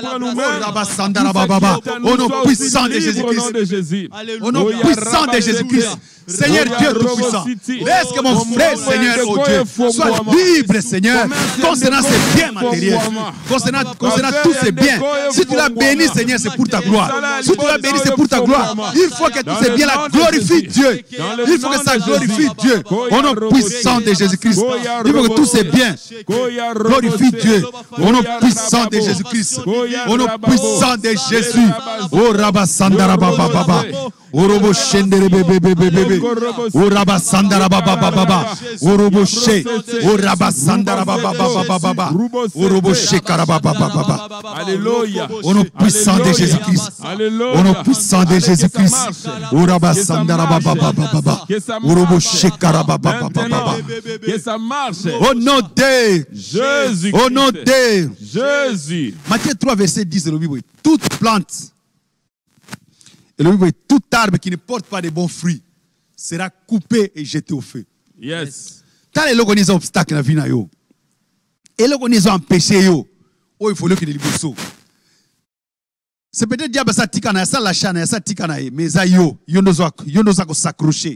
B: Au nom puissant de Jésus-Christ. Au nom puissant de Jésus-Christ. Seigneur Dieu Tout-Puissant, laisse que mon frère, Seigneur, oh Dieu, soit libre, Seigneur, concernant ses biens matériels, concernant tous ses biens. Si tu l'as béni, Seigneur, c'est pour ta gloire. Si tu l'as béni, c'est pour ta gloire. Il faut que tous ces biens-là glorifient Dieu. Il faut que ça glorifie Dieu. Au nom puissant de Jésus-Christ. Il faut que tous ces biens glorifient Dieu. Au nom puissant de Jésus-Christ. Au nom puissant de Jésus. Oh Rabba Sandara Baba Baba. Orobo Shendere Bebe. Uraba Sandara Baba Baba. Urobo She. Uraba Sandara Baba Baba. Urobo She Karaba Baba.
C: Alléluia.
B: Au nom puissant de Jésus-Christ. Au nom puissant de Jésus-Christ. Uraba Sandara Baba Baba. Urobo She Karaba Baba.
C: Que ça marche.
B: Au nom de
C: Jésus.
B: Au nom de
C: Jésus.
B: Matthieu 3, verset 10 de la Bible. Toute plante, et le Bible, tout arbre qui ne porte pas de bons fruits sera coupé et jeté au feu.
C: Yes.
B: Quand les gens ont des obstacles dans la vie, et les gens ont empêché, il faut que les libéraux. C'est peut-être diable ça tikana, ça la chana, ça tikana, mais ça yo nous a s'accrocher.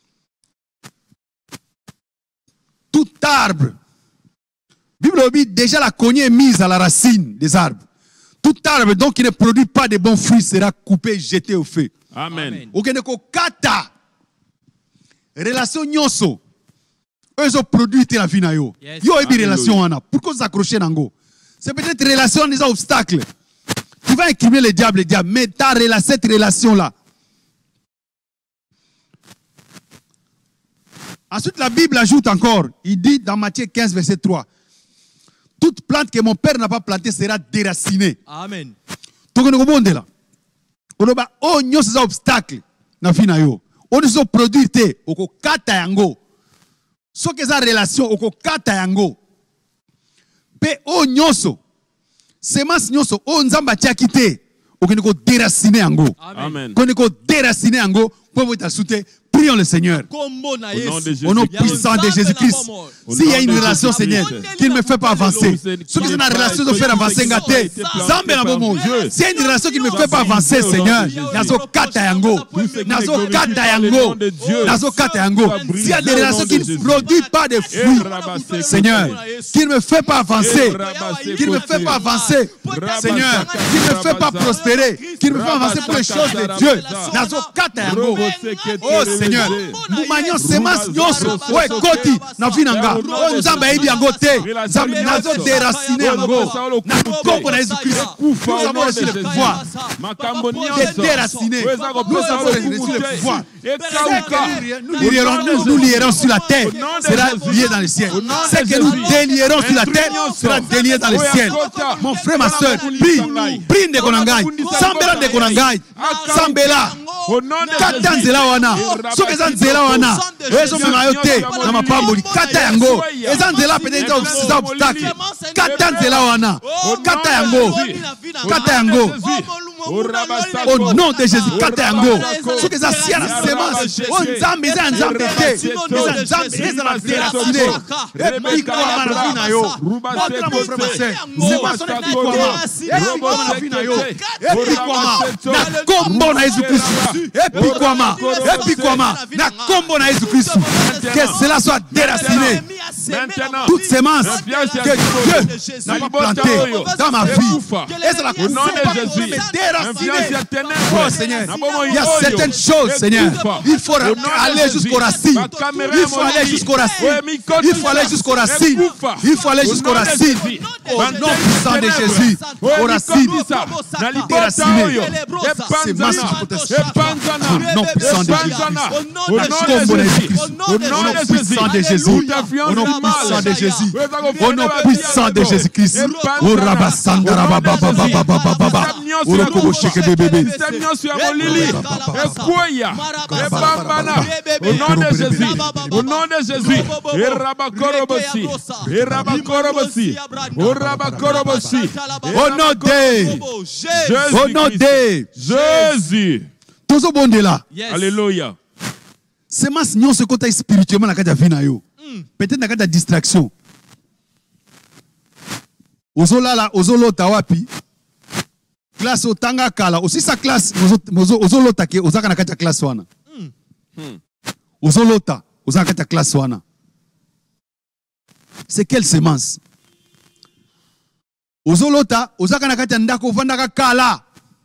B: Tout arbre, Bible dit déjà la cognée est mise à la racine des arbres. Tout arbre donc qui ne produit pas de bons fruits sera coupé et jeté au feu.
C: Amen.
B: Okeneko kata relation nyonso eux ont produit la vie na yo. Yo ebi relation wana. Pourquoi s'accrocher nango? C'est peut-être relation des obstacles. Tu vas incriminer le diable, mais cette relation là. Ensuite, la Bible ajoute encore, il dit dans Matthieu 15, verset 3, toute plante que mon père n'a pas plantée sera déracinée.
D: Amen.
B: Donc, on est là. On a des obstacles dans la vie. On a des produits, on a kata yango. Ce qui est en relation, on a kata yango. Mais on nyoso, semence nyoso, on zamba tiakite, on a déraciné yango.
C: Amen.
B: On a déraciné yango pour vous ajouter. Prions le Seigneur.
C: Au nom de Jésus.
B: Au nom puissant de Jésus-Christ. S'il y a une relation, Seigneur, qui ne me fait pas avancer. Ceux qui ont une relation de faire avancer, gâter. S'il y a une relation qui ne me fait pas avancer, Seigneur, Nazo Kata Yango. Nazo Kata Yango. Nazo Kata Yango. S'il y a des relations qui ne produisent pas de fruits, Seigneur, qui ne me fait pas avancer, qui ne me fait pas avancer, Seigneur, qui ne me fait pas prospérer, qui ne me fait pas avancer pour les choses de Dieu. Nazo Kata Yango. Oh Seigneur, nous manions semence nyonso, ouais koti, na vinanga, on zamba ebi yango te, zamba nazo déraciner yango, na kombo na Jésus Christ, nous avons reçu le pouvoir de déraciner, nous avons reçu le pouvoir. Nous lierons sur la terre, sera lié dans le ciel. Ce que nous délierons sur la terre sera délié dans le ciel. Mon frère, ma soeur, prie de Konangai, Sambela de Konangai, Sambela, Kata nzela wana, soki eza nzela wana, ezomema yo te na mapamboli, kata yango, eza nzela peut-être eza obstacle, kata nzela wana, kata yango, kata yango. Au nom de Jésus, kata yango. Soki eza sia na semence, o nzambe eza nzambe te, eza nzambe eza na déraciner. Epikwama na vie na yo. Montre mon frère, ma soeur, semence on epikwama na vie na yo. Epikwama na kombo na Jésus-Christ. Epikwama, epikwama na kombo na Jésus-Christ. Que cela soit déraciné. Toute sémence que Dieu n'a pas plantée dans ma vie, et c'est la Jésus. Oh Seigneur, il y a certaines choses, Seigneur. Il faut aller jusqu'aux racines. Il faut aller jusqu'aux racines. Il faut aller jusqu'aux racines. Il faut aller jusqu'aux racines. Au nom puissant de Jésus, aux racines. Déraciné. Sémence qui protège. Au nom puissant de Jésus. Au nom puissant de Jésus. Au nom puissant de Jésus. Au nom puissant de Jésus-Christ. Au rabasanda rabababababababa. Au rokobo sheke bébé.
C: Au nom de Jésus. Au nom de Jésus. Erabakorobosi. Erabakorobosi. Orabakorobosi.
B: Au nom de Jésus. Au nom de
C: Jésus.
B: Tozo bondela.
C: Alléluia.
B: Semence nyonso kota spirituellement na kati ya vie na yo. Peut-être na kati ya distraction. Ozolala, ozolota wapi? Classe otanga kala. Aussi sa classe, ozolota ke ozaka na kati ya classe wana. Ozolota, ozaka na kati ya classe wana. C'est quelle semence? Ozolota, ozaka na kati ya ndako ovandaka kala.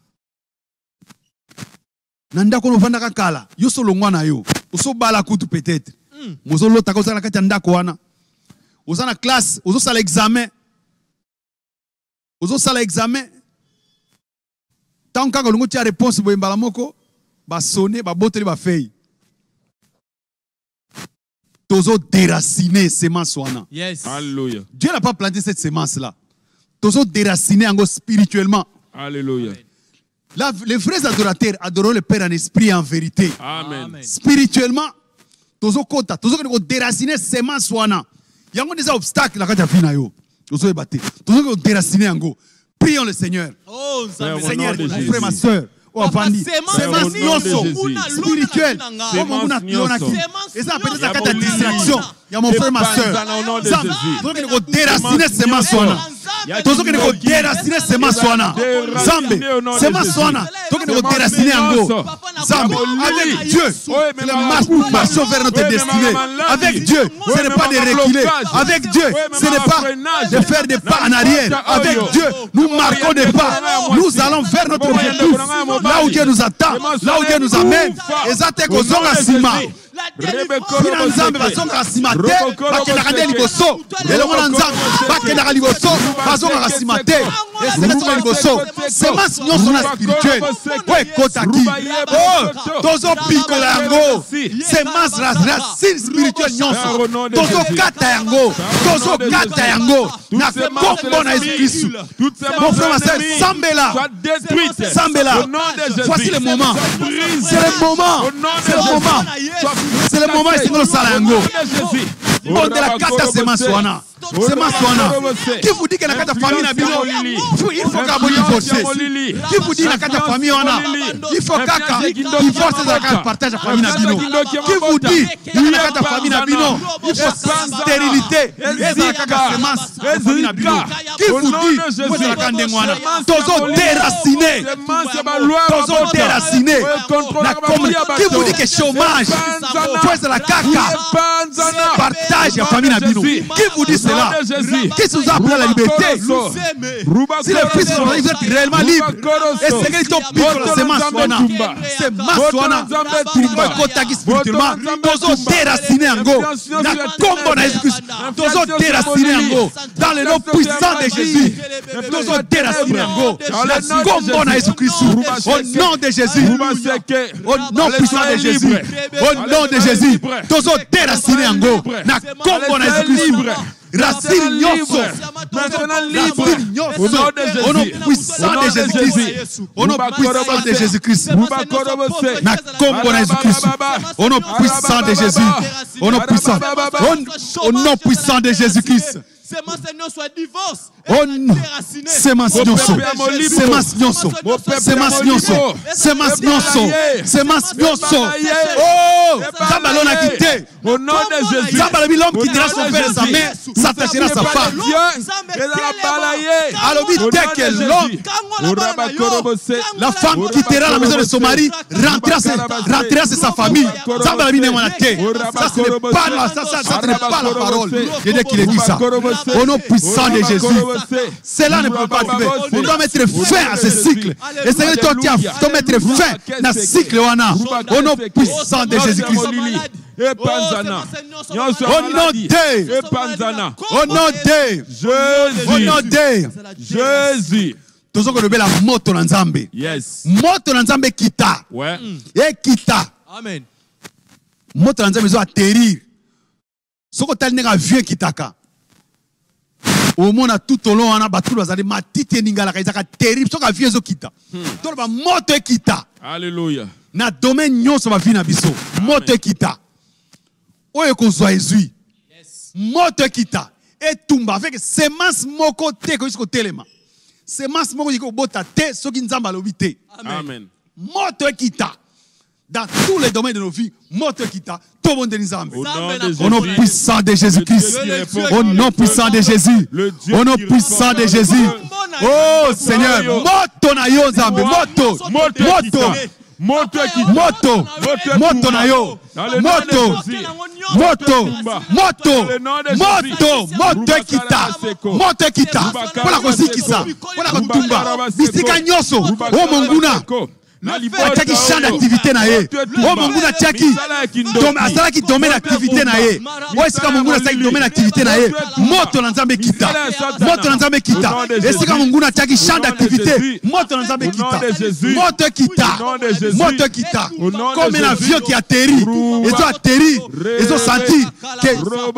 B: Na ndako ovandaka kala. Yo solo ngwana yo. Osobala kutu peut-être. Ozolota kozaka na kati ya ndako wana. Ozana classe, ozosala examen. Ozosala examen. Tant kaka longo tia réponse boye mbala moko, ba sonner, ba boteli ba feuille. Tozo déraciner semence wana.
D: Yes.
C: Alléluia.
B: Dieu n'a pas planté cette semence là. Tozo déraciner ango spirituellement.
C: Alléluia.
B: Là, les vrais adorateurs adorent le Père en esprit et en vérité.
C: Amen.
B: Spirituellement, tozo kota, tozo ko déraciner semence wana. Yango des obstacles la kata fina yo. Tozo ebate. Tozo ko déraciner ango. Prions le Seigneur.
D: Oh,
B: Seigneur, mon frère, ma soeur. Oh, Fandi. Semence nyonso spirituelle. Comme on a et ça peut être la carte de distraction. Il y a mon frère, ma soeur. Donc, il faut déraciner semence wana. Tozo que nous déraciner semence wana. Zambe, semence wana. Donc nous déraciner ango. Zambe, avec Dieu, c'est le marche vers notre destinée. Avec Dieu, ce n'est pas de reculer. Avec Dieu, ce n'est pas de faire des pas en arrière. Avec Dieu, nous marquons des pas. Nous allons vers notre objectif, là où Dieu nous attend, là où Dieu nous amène. Ezate kozonga sima. Bina nzambe bazongaka nsima te, bakendaka nde liboso. Elongo na nzambe bakendaka liboso, bazongaka nsima te. Eseketuna liboso. Semence nyonso na spirituel. Oyo ekotaki. Tozopikola yango. Semence racine spirituelle nyonso. Tozokata yango. Tozokata yango. Na kombo na Jésus Christ. Mon frère, ma sœur, Sambela. Sambela. Voici le moment. C'est le moment. C'est le moment. C'est le moment et c'est le salango. On de la carte semence wana. Semence wana. Qui vous dit que la carte famille n'a bino? Il faut qu'à vous divorcer. Qui vous dit la carte famille wana? Il faut qu'à divorcer la carte partage la famille n'a bino. Qui vous dit la carte famille n'a bino? Il faut stérilité. Et la carte semence famille n'a bino. Qui vous dit moi c'est la carte de wana? Tozo déraciné. Tozo déraciné. Qui vous dit que chômage? Faut la caca. Partage la famille n'a bino. Qui vous dit cela? Qui vous a appelé à la liberté? Si les fils sont libres, vous êtes réellement libres. Et c'est que ton pire, c'est Maswana. C'est Maswana. Tu ne peux pas t'aguer spirituellement. Tozo déraciné en go. Na combo na Jésus-Christ. Tozo déraciné en go. Dans le nom puissant de Jésus. Tozo déraciné en go. Na combo na Jésus-Christ. Au nom de Jésus. Au nom puissant de Jésus. Au nom de Jésus. Tozo déraciné en go. Na combo na Jésus-Christ. Racine nyonso. Racine nyonso. Au nom puissant de Jésus-Christ. Au nom puissant de Jésus-Christ. Na combo na Jésus-Christ. Au nom puissant de Jésus. Au nom puissant. Au nom puissant de Jésus-Christ. Semence nyonso. Semence nyonso. Semence nyonso. Semence nyonso. Semence nyonso. Oh, Zamba l'on a quitté.
C: Au nom de Jésus.
B: Zamba l'homme quittera son père et sa mère, s'attachera à sa femme. Alors dès que l'homme, la femme quittera la maison de son mari, rentrera chez sa famille. Zamba la vie n'est ça ce n'est pas la parole. Je dis qu'il est dit ça. Au nom puissant de Jésus. Cela ne peut pas arriver. On doit mettre fin à ce cycle. Et c'est que toi, tu dois mettre fin à ce cycle. Au nom puissant de Jésus-Christ. Au nom de Jésus. Tozo ko la moto na Nzambe.
C: Yes.
B: Moto na Nzambe kita.
C: Ouais.
B: Et kita.
D: Amen.
B: Moto na Nzambe zo atterrir. Soko tali nega vieux kitaka. Au monde tout au long on a battu bazali matite ningala kaizaka terrible soka vieux zo kita. Donc ba moto kita.
C: Alléluia.
B: Na domaine nyonso ba vie na biso. Moto kita. Oye kozwa ezui. Moto kita. Et tumba avec semence moko te ko isko telema. Semence moko ko bota te soki nzamba lobi te.
C: Amen.
B: Moto kita. Dans tous les domaines de nos vies, moto kita. Tout le monde de Nzambe. Au nom puissant de Jésus-Christ. Au nom puissant de Jésus. Au nom puissant de Jésus. Oh Seigneur, moto na yo Nzambe, moto. Moto.
C: Moto
B: na yo. Moto kita. Moto kita. Pour kosikisa. Pour kotumba. Bisika nyoso. O monguna. Ataki champ d'activité na ye. O monguna tchaki. Asala ki domaine d'activité na ye. O esika monguna saki domaine d'activité na ye. Moto na Nzambe kita. Moto na Nzambe kita. Esika monguna tchaki champ d'activité. Moto na Nzambe kita. Moto kita. Moto kita. Comme un avion qui atterrit. Ils ont atterri. Ils ont senti que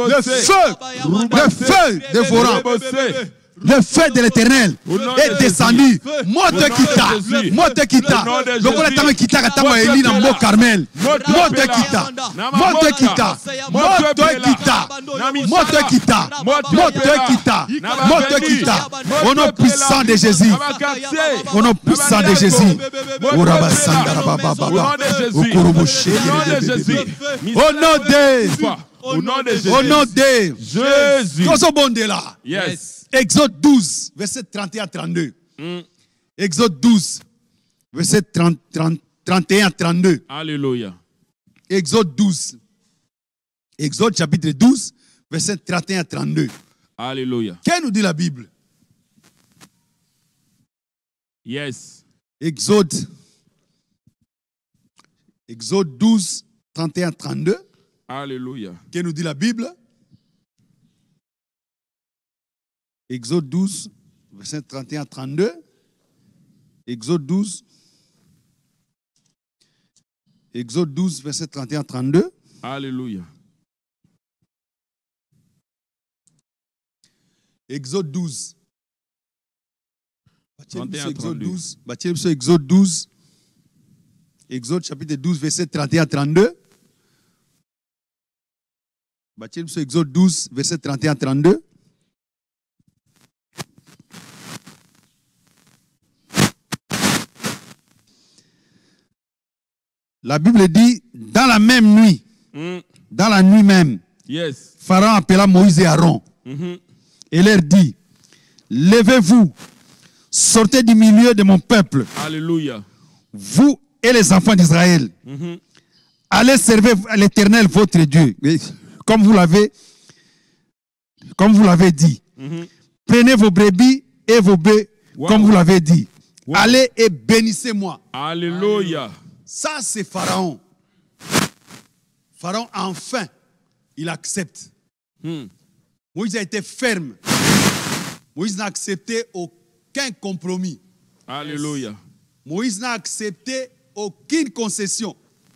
B: le feu dévorant. Le feu de l'Éternel est descendu. Moto kita. Lokola tama kita katama Eli na Mont Carmel. Moto kita. Au nom puissant de Jésus. Au nom puissant de Jésus. Au nom de Jésus.
C: Yes.
B: Exode 12, verset 31 à 32. Exode 12, verset 31 à 32.
C: Alléluia.
B: Exode 12. Exode chapitre 12, verset 31 à 32.
C: Alléluia.
B: Qu'est-ce que nous dit la Bible?
C: Yes.
B: Exode 12, 31, 32.
C: Alléluia.
B: Qu'est-ce que nous dit la Bible? Exode 12, verset 31, 32. Exode 12, verset 31, 32.
C: Alléluia.
B: Exode 12.
C: 31,
B: Exode
C: 32.
B: 12. Exode 12. Exode chapitre 12, verset 31 à 32. Exode 12, verset 31 à 32. La Bible dit, dans la même nuit, dans la nuit même,
C: Yes.
B: Pharaon appela Moïse et Aaron et leur dit, levez-vous, sortez du milieu de mon peuple,
C: Alléluia.
B: vous et les enfants d'Israël. Allez servir à l'Éternel votre Dieu, comme vous l'avez dit. Prenez vos brebis et vos bœufs, comme vous l'avez dit. Allez et bénissez-moi.
C: Alléluia.
B: Ça, c'est Pharaon. Pharaon, enfin, il accepte. Moïse a été ferme. Moïse n'a accepté aucun compromis.
C: Alléluia.
B: Moïse n'a accepté aucune concession.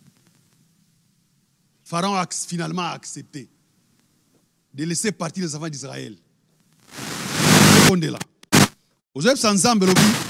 B: Pharaon a finalement accepté de laisser partir les enfants d'Israël. On est là. Aujourd'hui, c'est ensemble.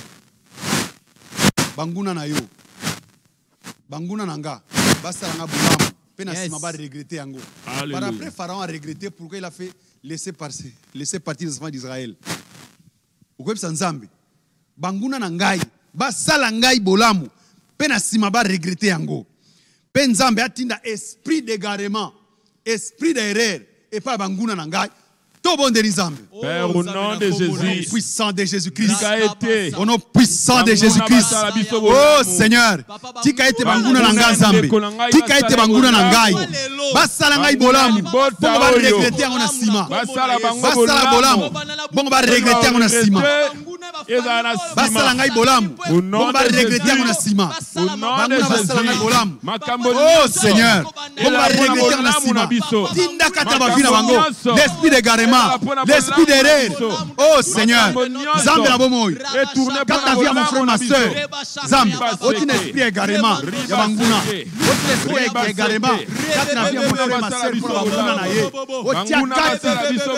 B: Banguna na yo. Banguna nanga. Basta nanga boulam. Pena sima ba regretter yango. Par après, Pharaon a regretté pourquoi il a fait laisser partir les enfants d'Israël. Aujourd'hui, c'est ensemble. Banguna nangai. Basta langai bolamu. Pena sima ba regretter yango. Penzambe atinda esprit d'égarement, esprit d'erreur, et pas banguna nangai. Tout bon de Nizambe.
C: Père, au nom de Jésus.
B: Au nom puissant de Jésus-Christ.
C: Au
B: nom puissant de Jésus-Christ. Oh Seigneur. Tika ete banguna nanga Zambe. Tika ete banguna nangai. Basala ngai bolamu. Bongo ba regretter yango na sima. Basala bolamu. Bongo ba regretter yango na sima. Basala ngai bolamu. Bongo ba regretter yango na sima. Banguna basala ngai bolamu. Oh Seigneur. Bongo ba regretter yango na sima. Tinda kata ba vina bango. L'esprit d'égarement. L'esprit d'erreur. Oh Seigneur. Zambe na bomoy. Quand ta vie à mon frère, ma soeur. Zambe. Oti l'esprit égarement. Yabanguna. Oti l'esprit égarement. Quand ta vie à mon frère, ma soeur. Pour la banguna na ye. Oti akati.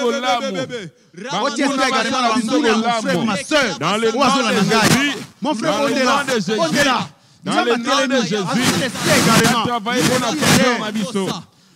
B: Oti l'esprit égarement na banguna. Mon frère, ma soeur.
C: Dans le nom de Jésus.
B: Mon frère, on est là. On est là.
C: Dans le nom de Jésus. Travaillez pour la personne à Bisso.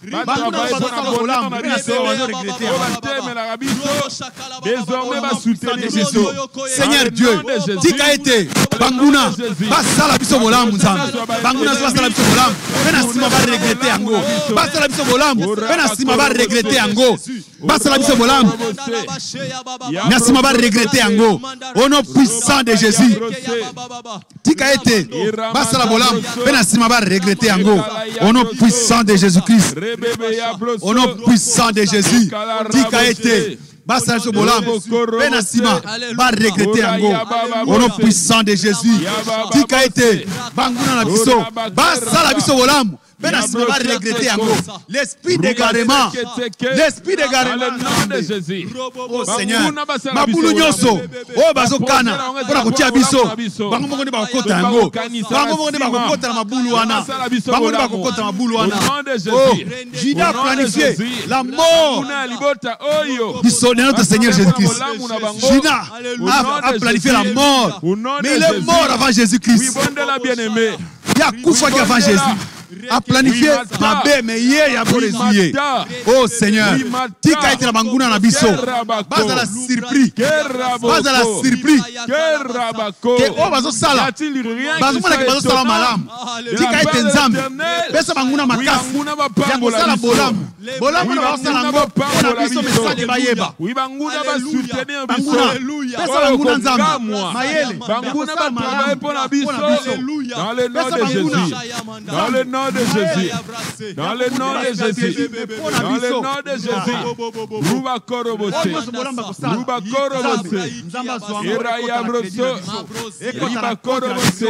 C: Désormais, va soutenir Jésus.
B: Seigneur Dieu, tika ete banguna basala biso bolamu nzambe. Banguna basala biso bolamu. Pena sima ba regretter yango. Basala biso bolamu. Pena sima ba regretter yango. Basala biso bolamu. Na sima ba regretter yango. Au nom puissant de Jésus. Tika ete basala bolamu. Pena sima ba regretter yango. Au nom puissant de Jésus-Christ. Au nom puissant de Jésus, tika ete basala biso bolamu pena sima ba regretter yango. Au nom puissant de Jésus, tika ete banguna na biso basala biso bolamu pena sima ba regretter yango. L'esprit d'égarement, l'esprit d'égarement
C: de Jésus.
B: Oh Seigneur, mabulu nyoso oh bazokana pona kotia biso bango moko nde bakokota yango, bango moko nde bakokota na mabulu wana, bango nde bakokota na mabulu wana. Oh, Judas a planifié la mort de notre Seigneur Jésus-Christ. Judas a planifié la mort, mais il est mort avant Jésus-Christ. Il y a Koufa qui avant Jésus a planifié ma bé, mais hier il y a résulé. Oh Seigneur, tika ete na banguna na biso. Baza la surpris. Baza la surpris. Que oh bazo sala. Bazo mona ke bazo sala malam. Tika ete nzambe. Pesa banguna makasi. Ya ko sala bolamu. Bolamu na bazo sala ngo. Na biso message bayeba.
C: Oui banguna ba soutenir biso.
B: Banguna. Pesa banguna nzambe. Mayele.
C: Banguna ba travailler pour la biso. Dans le nom de Jésus. Dans le nom nom de Jésus. Dans le nom de Jésus. Dans le nom de Jésus. Ruba Korobose. Ruba Korobose. Iraya Broso. Riba Korobose.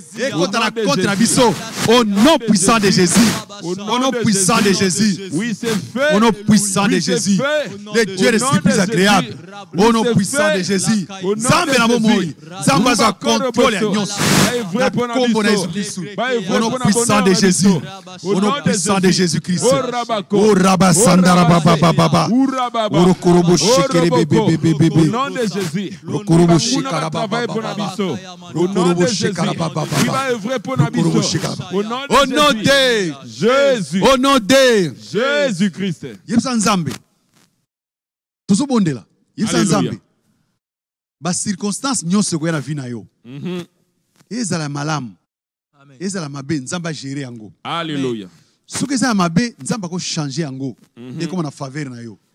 B: Au nom puissant de Jésus. Au nom puissant de Jésus.
C: Oui, c'est fait.
B: Au nom puissant de Jésus. Le Dieu est si plus agréable. Au nom puissant de Jésus. Zambe na momoi. Zambe za contrôle nyonso. Na kombo na Jésus. Au nom puissant de Jésus. Au nom puissant de Jésus-Christ. O Rabba Sandara Baba Baba. O Korobo Shekere Bebe Bebe.
C: Au nom de Jésus.
B: O Korobo
C: Shekara
B: Shekara
C: Baba.
B: O Korobo Shekara Baba.
C: Il va œuvrer pour la mission.
B: Au nom de
C: Jésus.
B: Au nom de
C: Jésus-Christ.
B: Yebsa Nzambe. Tozo bondela. Yebsa Nzambe. Ba circonstance nyonso ko na vie na yo. Ezala malamu. Ezala mabe Nzamba gérer yango.
C: Alléluia.
B: Soki ezala mabe Nzamba ko changer yango. Et comme na faveur na yo.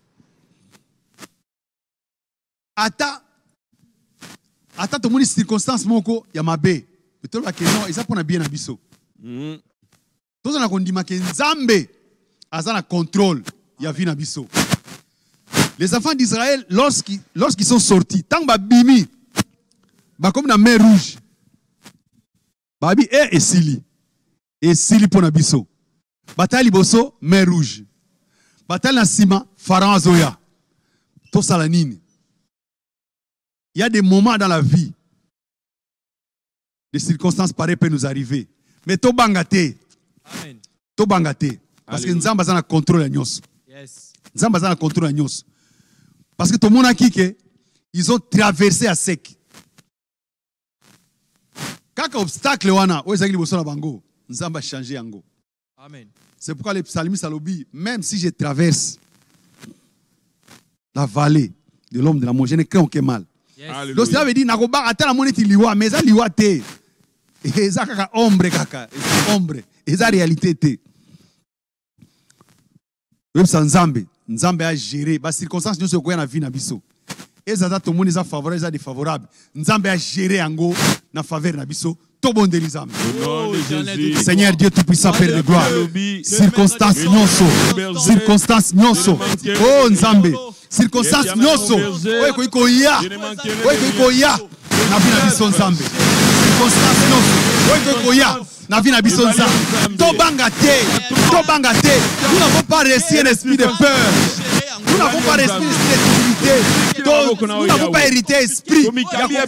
B: Ata to moni circonstance moko ya mabe. Peut-être que non, eza pona bien na biso. Tozo na kondima ke Nzambe azana contrôle ya vie na biso. Les enfants d'Israël, lorsqu'ils sont sortis, tant que bimi, comme dans la mer rouge, babi et sili pour nabiso. Bataille bosso, mer rouge. Bataille na sima, pharaon zoya. Tout ça la nini. Il y a des moments dans la vie, des circonstances pareilles peuvent nous arriver. Mais to bangate. Amen. To bangate. Parce que Nzamba zana contrôle nyos. Yes. Nzamba zana contrôle nyos. Parce que tout le monde a kické, ils ont traversé à sec. Quand obstacle wana, ozaki liboso na bango, Nzamba changer yango. Amen. C'est pourquoi les psalmistes alobi, même si je traverse la vallée de l'homme de la mort, je ne crains aucun mal. Yes. Donc ça veut dire nakoba atala moneti liwa, mais ça liwa te. Et ça kaka ombre kaka, ombre, et ça réalité te. Même sans Nzambe. Nzambe a géré les circonstances nous sommes na vie na biso. Et ça tout le monde est favorable, est défavorable. Nzambe a géré ango na faveur na biso. Tout bon de Nzambe. Seigneur Dieu tout puissant Père de gloire. Circonstances circonstances nyonso. Oh Nzambe, circonstances nyonso. Oye ko ikoya. Oye ko ikoya na vie na biso Nzambe. Circonstances nyonso. Oye ko ikoya na vie na biso Nzambe. To bangate. Nous n'avons pas reçu un esprit de peur. Nous n'avons pas reçu un esprit de timidité. Nous n'avons pas hérité esprit. Non.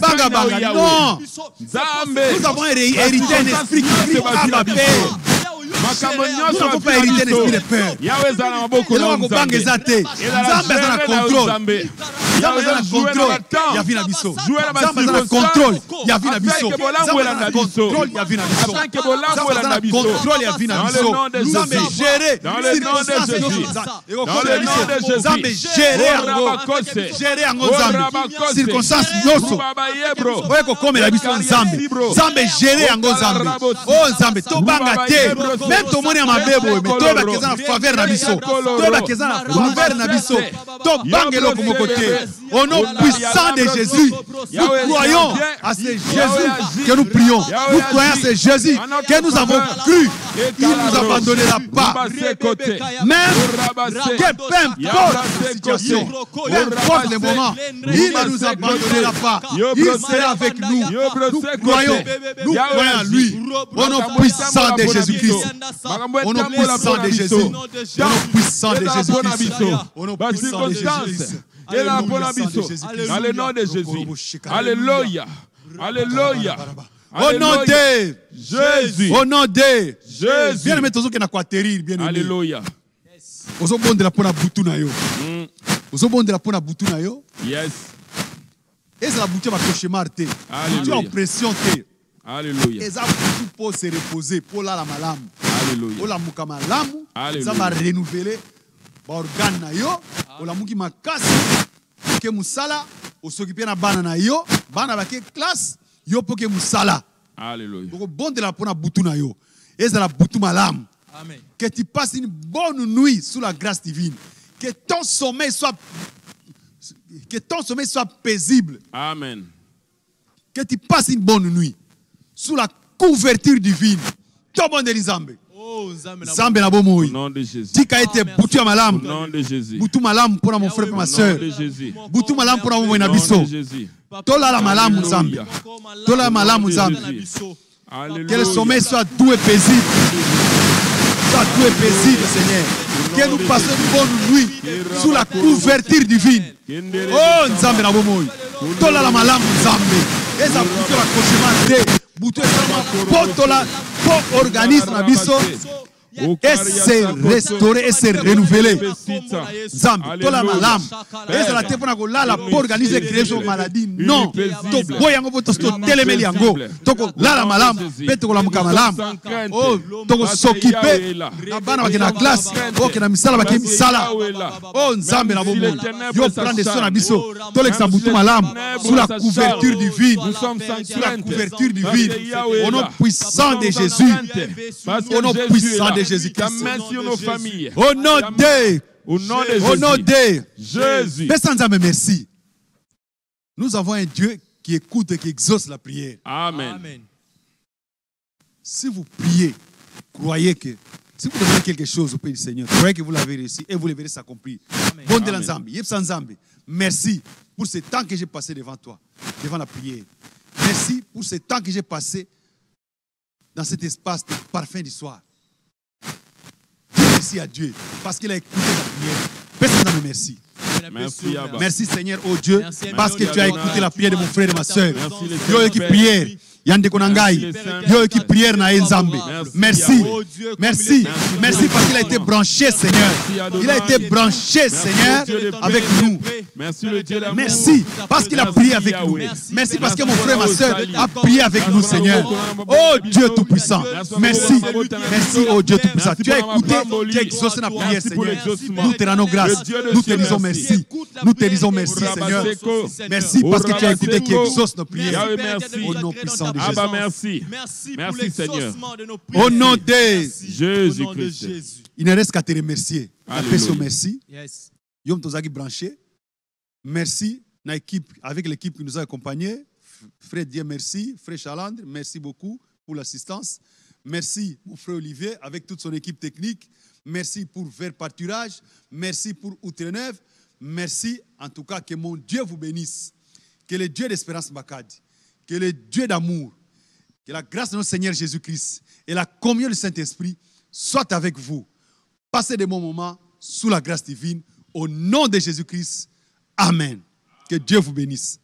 B: Nous avons hérité un esprit qui crie à la paix. Nous n'avons pas hérité un esprit de peur. Et nous avons pas exalté. Nzambe a un contrôle. Nzambe a un contrôle. Il y a vu la biso. Nzambe a un contrôle. Il y a vu la biso. Nzambe a un contrôle. Il y a vu la biso. Nzambe a un contrôle. Il y a vu la biso. Nzambe géré.
C: Dans le nom de Jésus. Dans le nom de Jésus.
B: Nzambe géré ango. Géré ango Nzambe. Circonstance yoso. Oye ko comme la biso Nzambe. Nzambe géré ango Nzambe. Oh Nzambe to bangate. Même tout le monde est ma bébé, mais tout le monde est en faveur de biso. Tout le monde est en faveur de biso. Tout bangelo comme côté. Au nom puissant de Jésus, nous croyons à ce Jésus que nous prions. Nous croyons à ce Jésus que nous avons cru. Il nous abandonnera pas. Même que peu importe la situation, peu importe le moment, il ne nous abandonnera pas. Il sera avec nous. Nous croyons en lui. Au nom puissant de Jésus-Christ. Au nom puissant de Jésus. Au nom puissant de Jésus-Christ. Au nom puissant de Jésus-Christ.
C: Et la bonne abisso. Dans le nom de Jésus. Alléluia. Alléluia.
B: Au nom de
C: Jésus.
B: Au nom de
C: Jésus.
B: Bien aimé tous ceux qui n'ont pas atterrir, bien aimé.
C: Alléluia.
B: Ozo bon de la pona butu na yo. Ozo bon de la pona butu na yo.
C: Yes.
B: Et ça la butu va cauchemar te. Tu as pression te.
C: Alléluia.
B: Et ça butu pour se reposer, pour la malam.
C: Alléluia.
B: Pour la muka malamu.
C: Alléluia.
B: Ça va renouveler ba organe na yo. Pour la muki makasi. Que musala, o s'occuper na bana na yo, bana ba ke classe, yo pour que musala.
C: Alléluia.
B: Donc bon de la pona butu na yo. Et ça la butu malam. Amen. Que tu passes une bonne nuit sous la grâce divine. Que ton sommeil soit paisible.
C: Amen.
B: Que tu passes une bonne nuit sous la couverture divine. Tout le monde est Nzambe. Zambe na bomoi.
C: Au nom de Jésus.
B: Tika ete butu ya malam.
C: Au nom de Jésus.
B: Butu malam pour mon frère et ma soeur.
C: Au nom de Jésus.
B: Butu malam pour mon na
C: Au nom
B: biso.
C: de Jésus.
B: Tola la malam Zambe. Tola la malam Zambe. Que le sommeil soit doux et paisible. Soit doux et paisible, Seigneur. Que nous passions une bonne nuit sous la couverture divine. Oh, Nzambe na bomoi. Tola la malam Nzambe. Et ça butu la cauchemar de. Butu seulement tola pour organisme na biso. Et se restaurer et se renouveler. Zambe, tola malam. Et ça la tepona ko la pour organiser création maladie. Non. To boyango poto to telemeli yango. Toko la malam, peto ko la muka malam. Oh, toko s'occuper na bana ba na classe. Oh, ke na misala ba ke misala. Oh, Nzambe na bomo. Yo prendre soin na biso. To l'exa butu malam sous la couverture divine. Nous sommes sous la couverture divine. Au nom puissant de Jésus. Au nom puissant de Jésus-Christ. Au nom de
C: Jésus.
B: Merci. Nous avons un Dieu qui écoute et qui exauce la prière.
C: Amen.
B: Si vous priez, croyez que si vous demandez quelque chose au Père du Seigneur, croyez que vous l'avez réussi et vous le verrez s'accomplir. Bon de l'ensemble. Merci pour ce temps que j'ai passé devant toi, devant la prière. Merci pour ce temps que j'ai passé dans cet espace de parfum du soir. Merci à Dieu parce qu'il a écouté la prière. Personne ne merci.
C: Merci, Abba.
B: Merci Seigneur, oh Dieu, parce que tu as écouté la prière de mon frère et de ma soeur. Yo qui prière, Yande Konangai, yo qui prière na Nzambe. Merci, merci, merci parce qu'il a été branché, Seigneur. Il a été branché, Seigneur, avec nous. Merci parce qu'il a prié avec nous. Merci parce que mon frère et ma soeur a prié avec nous, Seigneur. Oh Dieu Tout-Puissant, merci, merci, oh Dieu Tout-Puissant. Tu as écouté, tu as exaucé la prière, Seigneur. Nous te rendons grâce, nous te disons merci. Nous te disons merci, Seigneur. Merci parce que tu as écouté qui exauce nos prières. Au nom puissant de Jésus.
C: Abba, merci. Merci, Seigneur.
B: Au nom de
C: Jésus-Christ.
B: Il ne reste qu'à te remercier.
C: Alléluia.
B: Merci. Yom Tozaki branché. Merci avec l'équipe qui nous a accompagnés. Frère Dieu, merci. Frère Chalandre, merci beaucoup pour l'assistance. Merci, mon frère Olivier, avec toute son équipe technique. Merci pour Vers Pâturage. Merci pour Outre-Neuve. Merci, en tout cas, que mon Dieu vous bénisse. Que le Dieu d'espérance Bakadi, que le Dieu d'amour, que la grâce de notre Seigneur Jésus-Christ et la communion du Saint-Esprit soient avec vous. Passez des bons moments sous la grâce divine. Au nom de Jésus-Christ. Amen. Que Dieu vous bénisse.